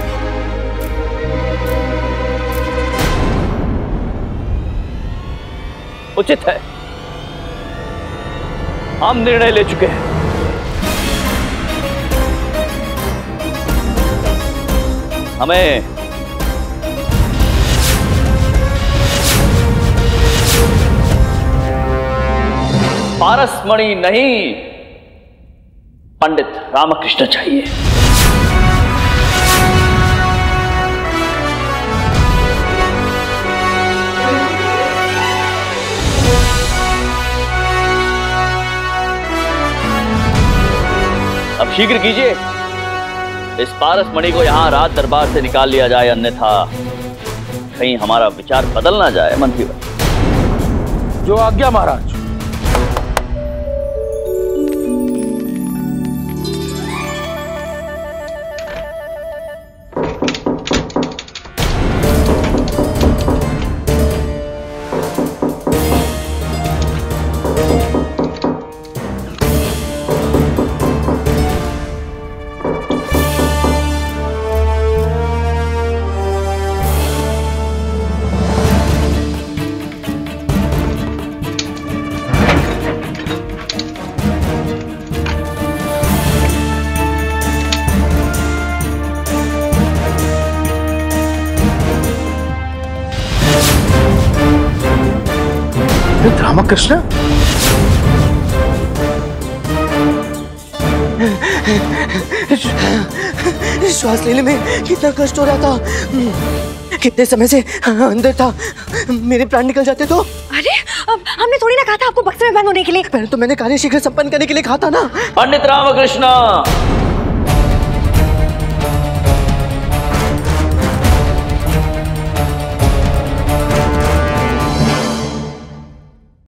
उचित है, हम निर्णय ले चुके हैं। हमें पारस मणि नहीं, पंडित रामकृष्ण चाहिए। अब शीघ्र कीजिए, इस पारस मणि को यहां राज दरबार से निकाल लिया जाए, अन्यथा कहीं हमारा विचार बदल ना जाए। मंत्रीवर। जो आज्ञा महाराज। रामकृष्ण, श्वास लेने में कितना कष्ट हो रहा था, कितने समय से अंदर था, मेरे प्राण निकल जाते तो। अरे अब हमने थोड़ी ना कहा था आपको बक्से में बंद होने के लिए। पहले तो मैंने कार्य शीघ्र संपन्न करने के लिए कहा था ना। पंडित रामकृष्ण,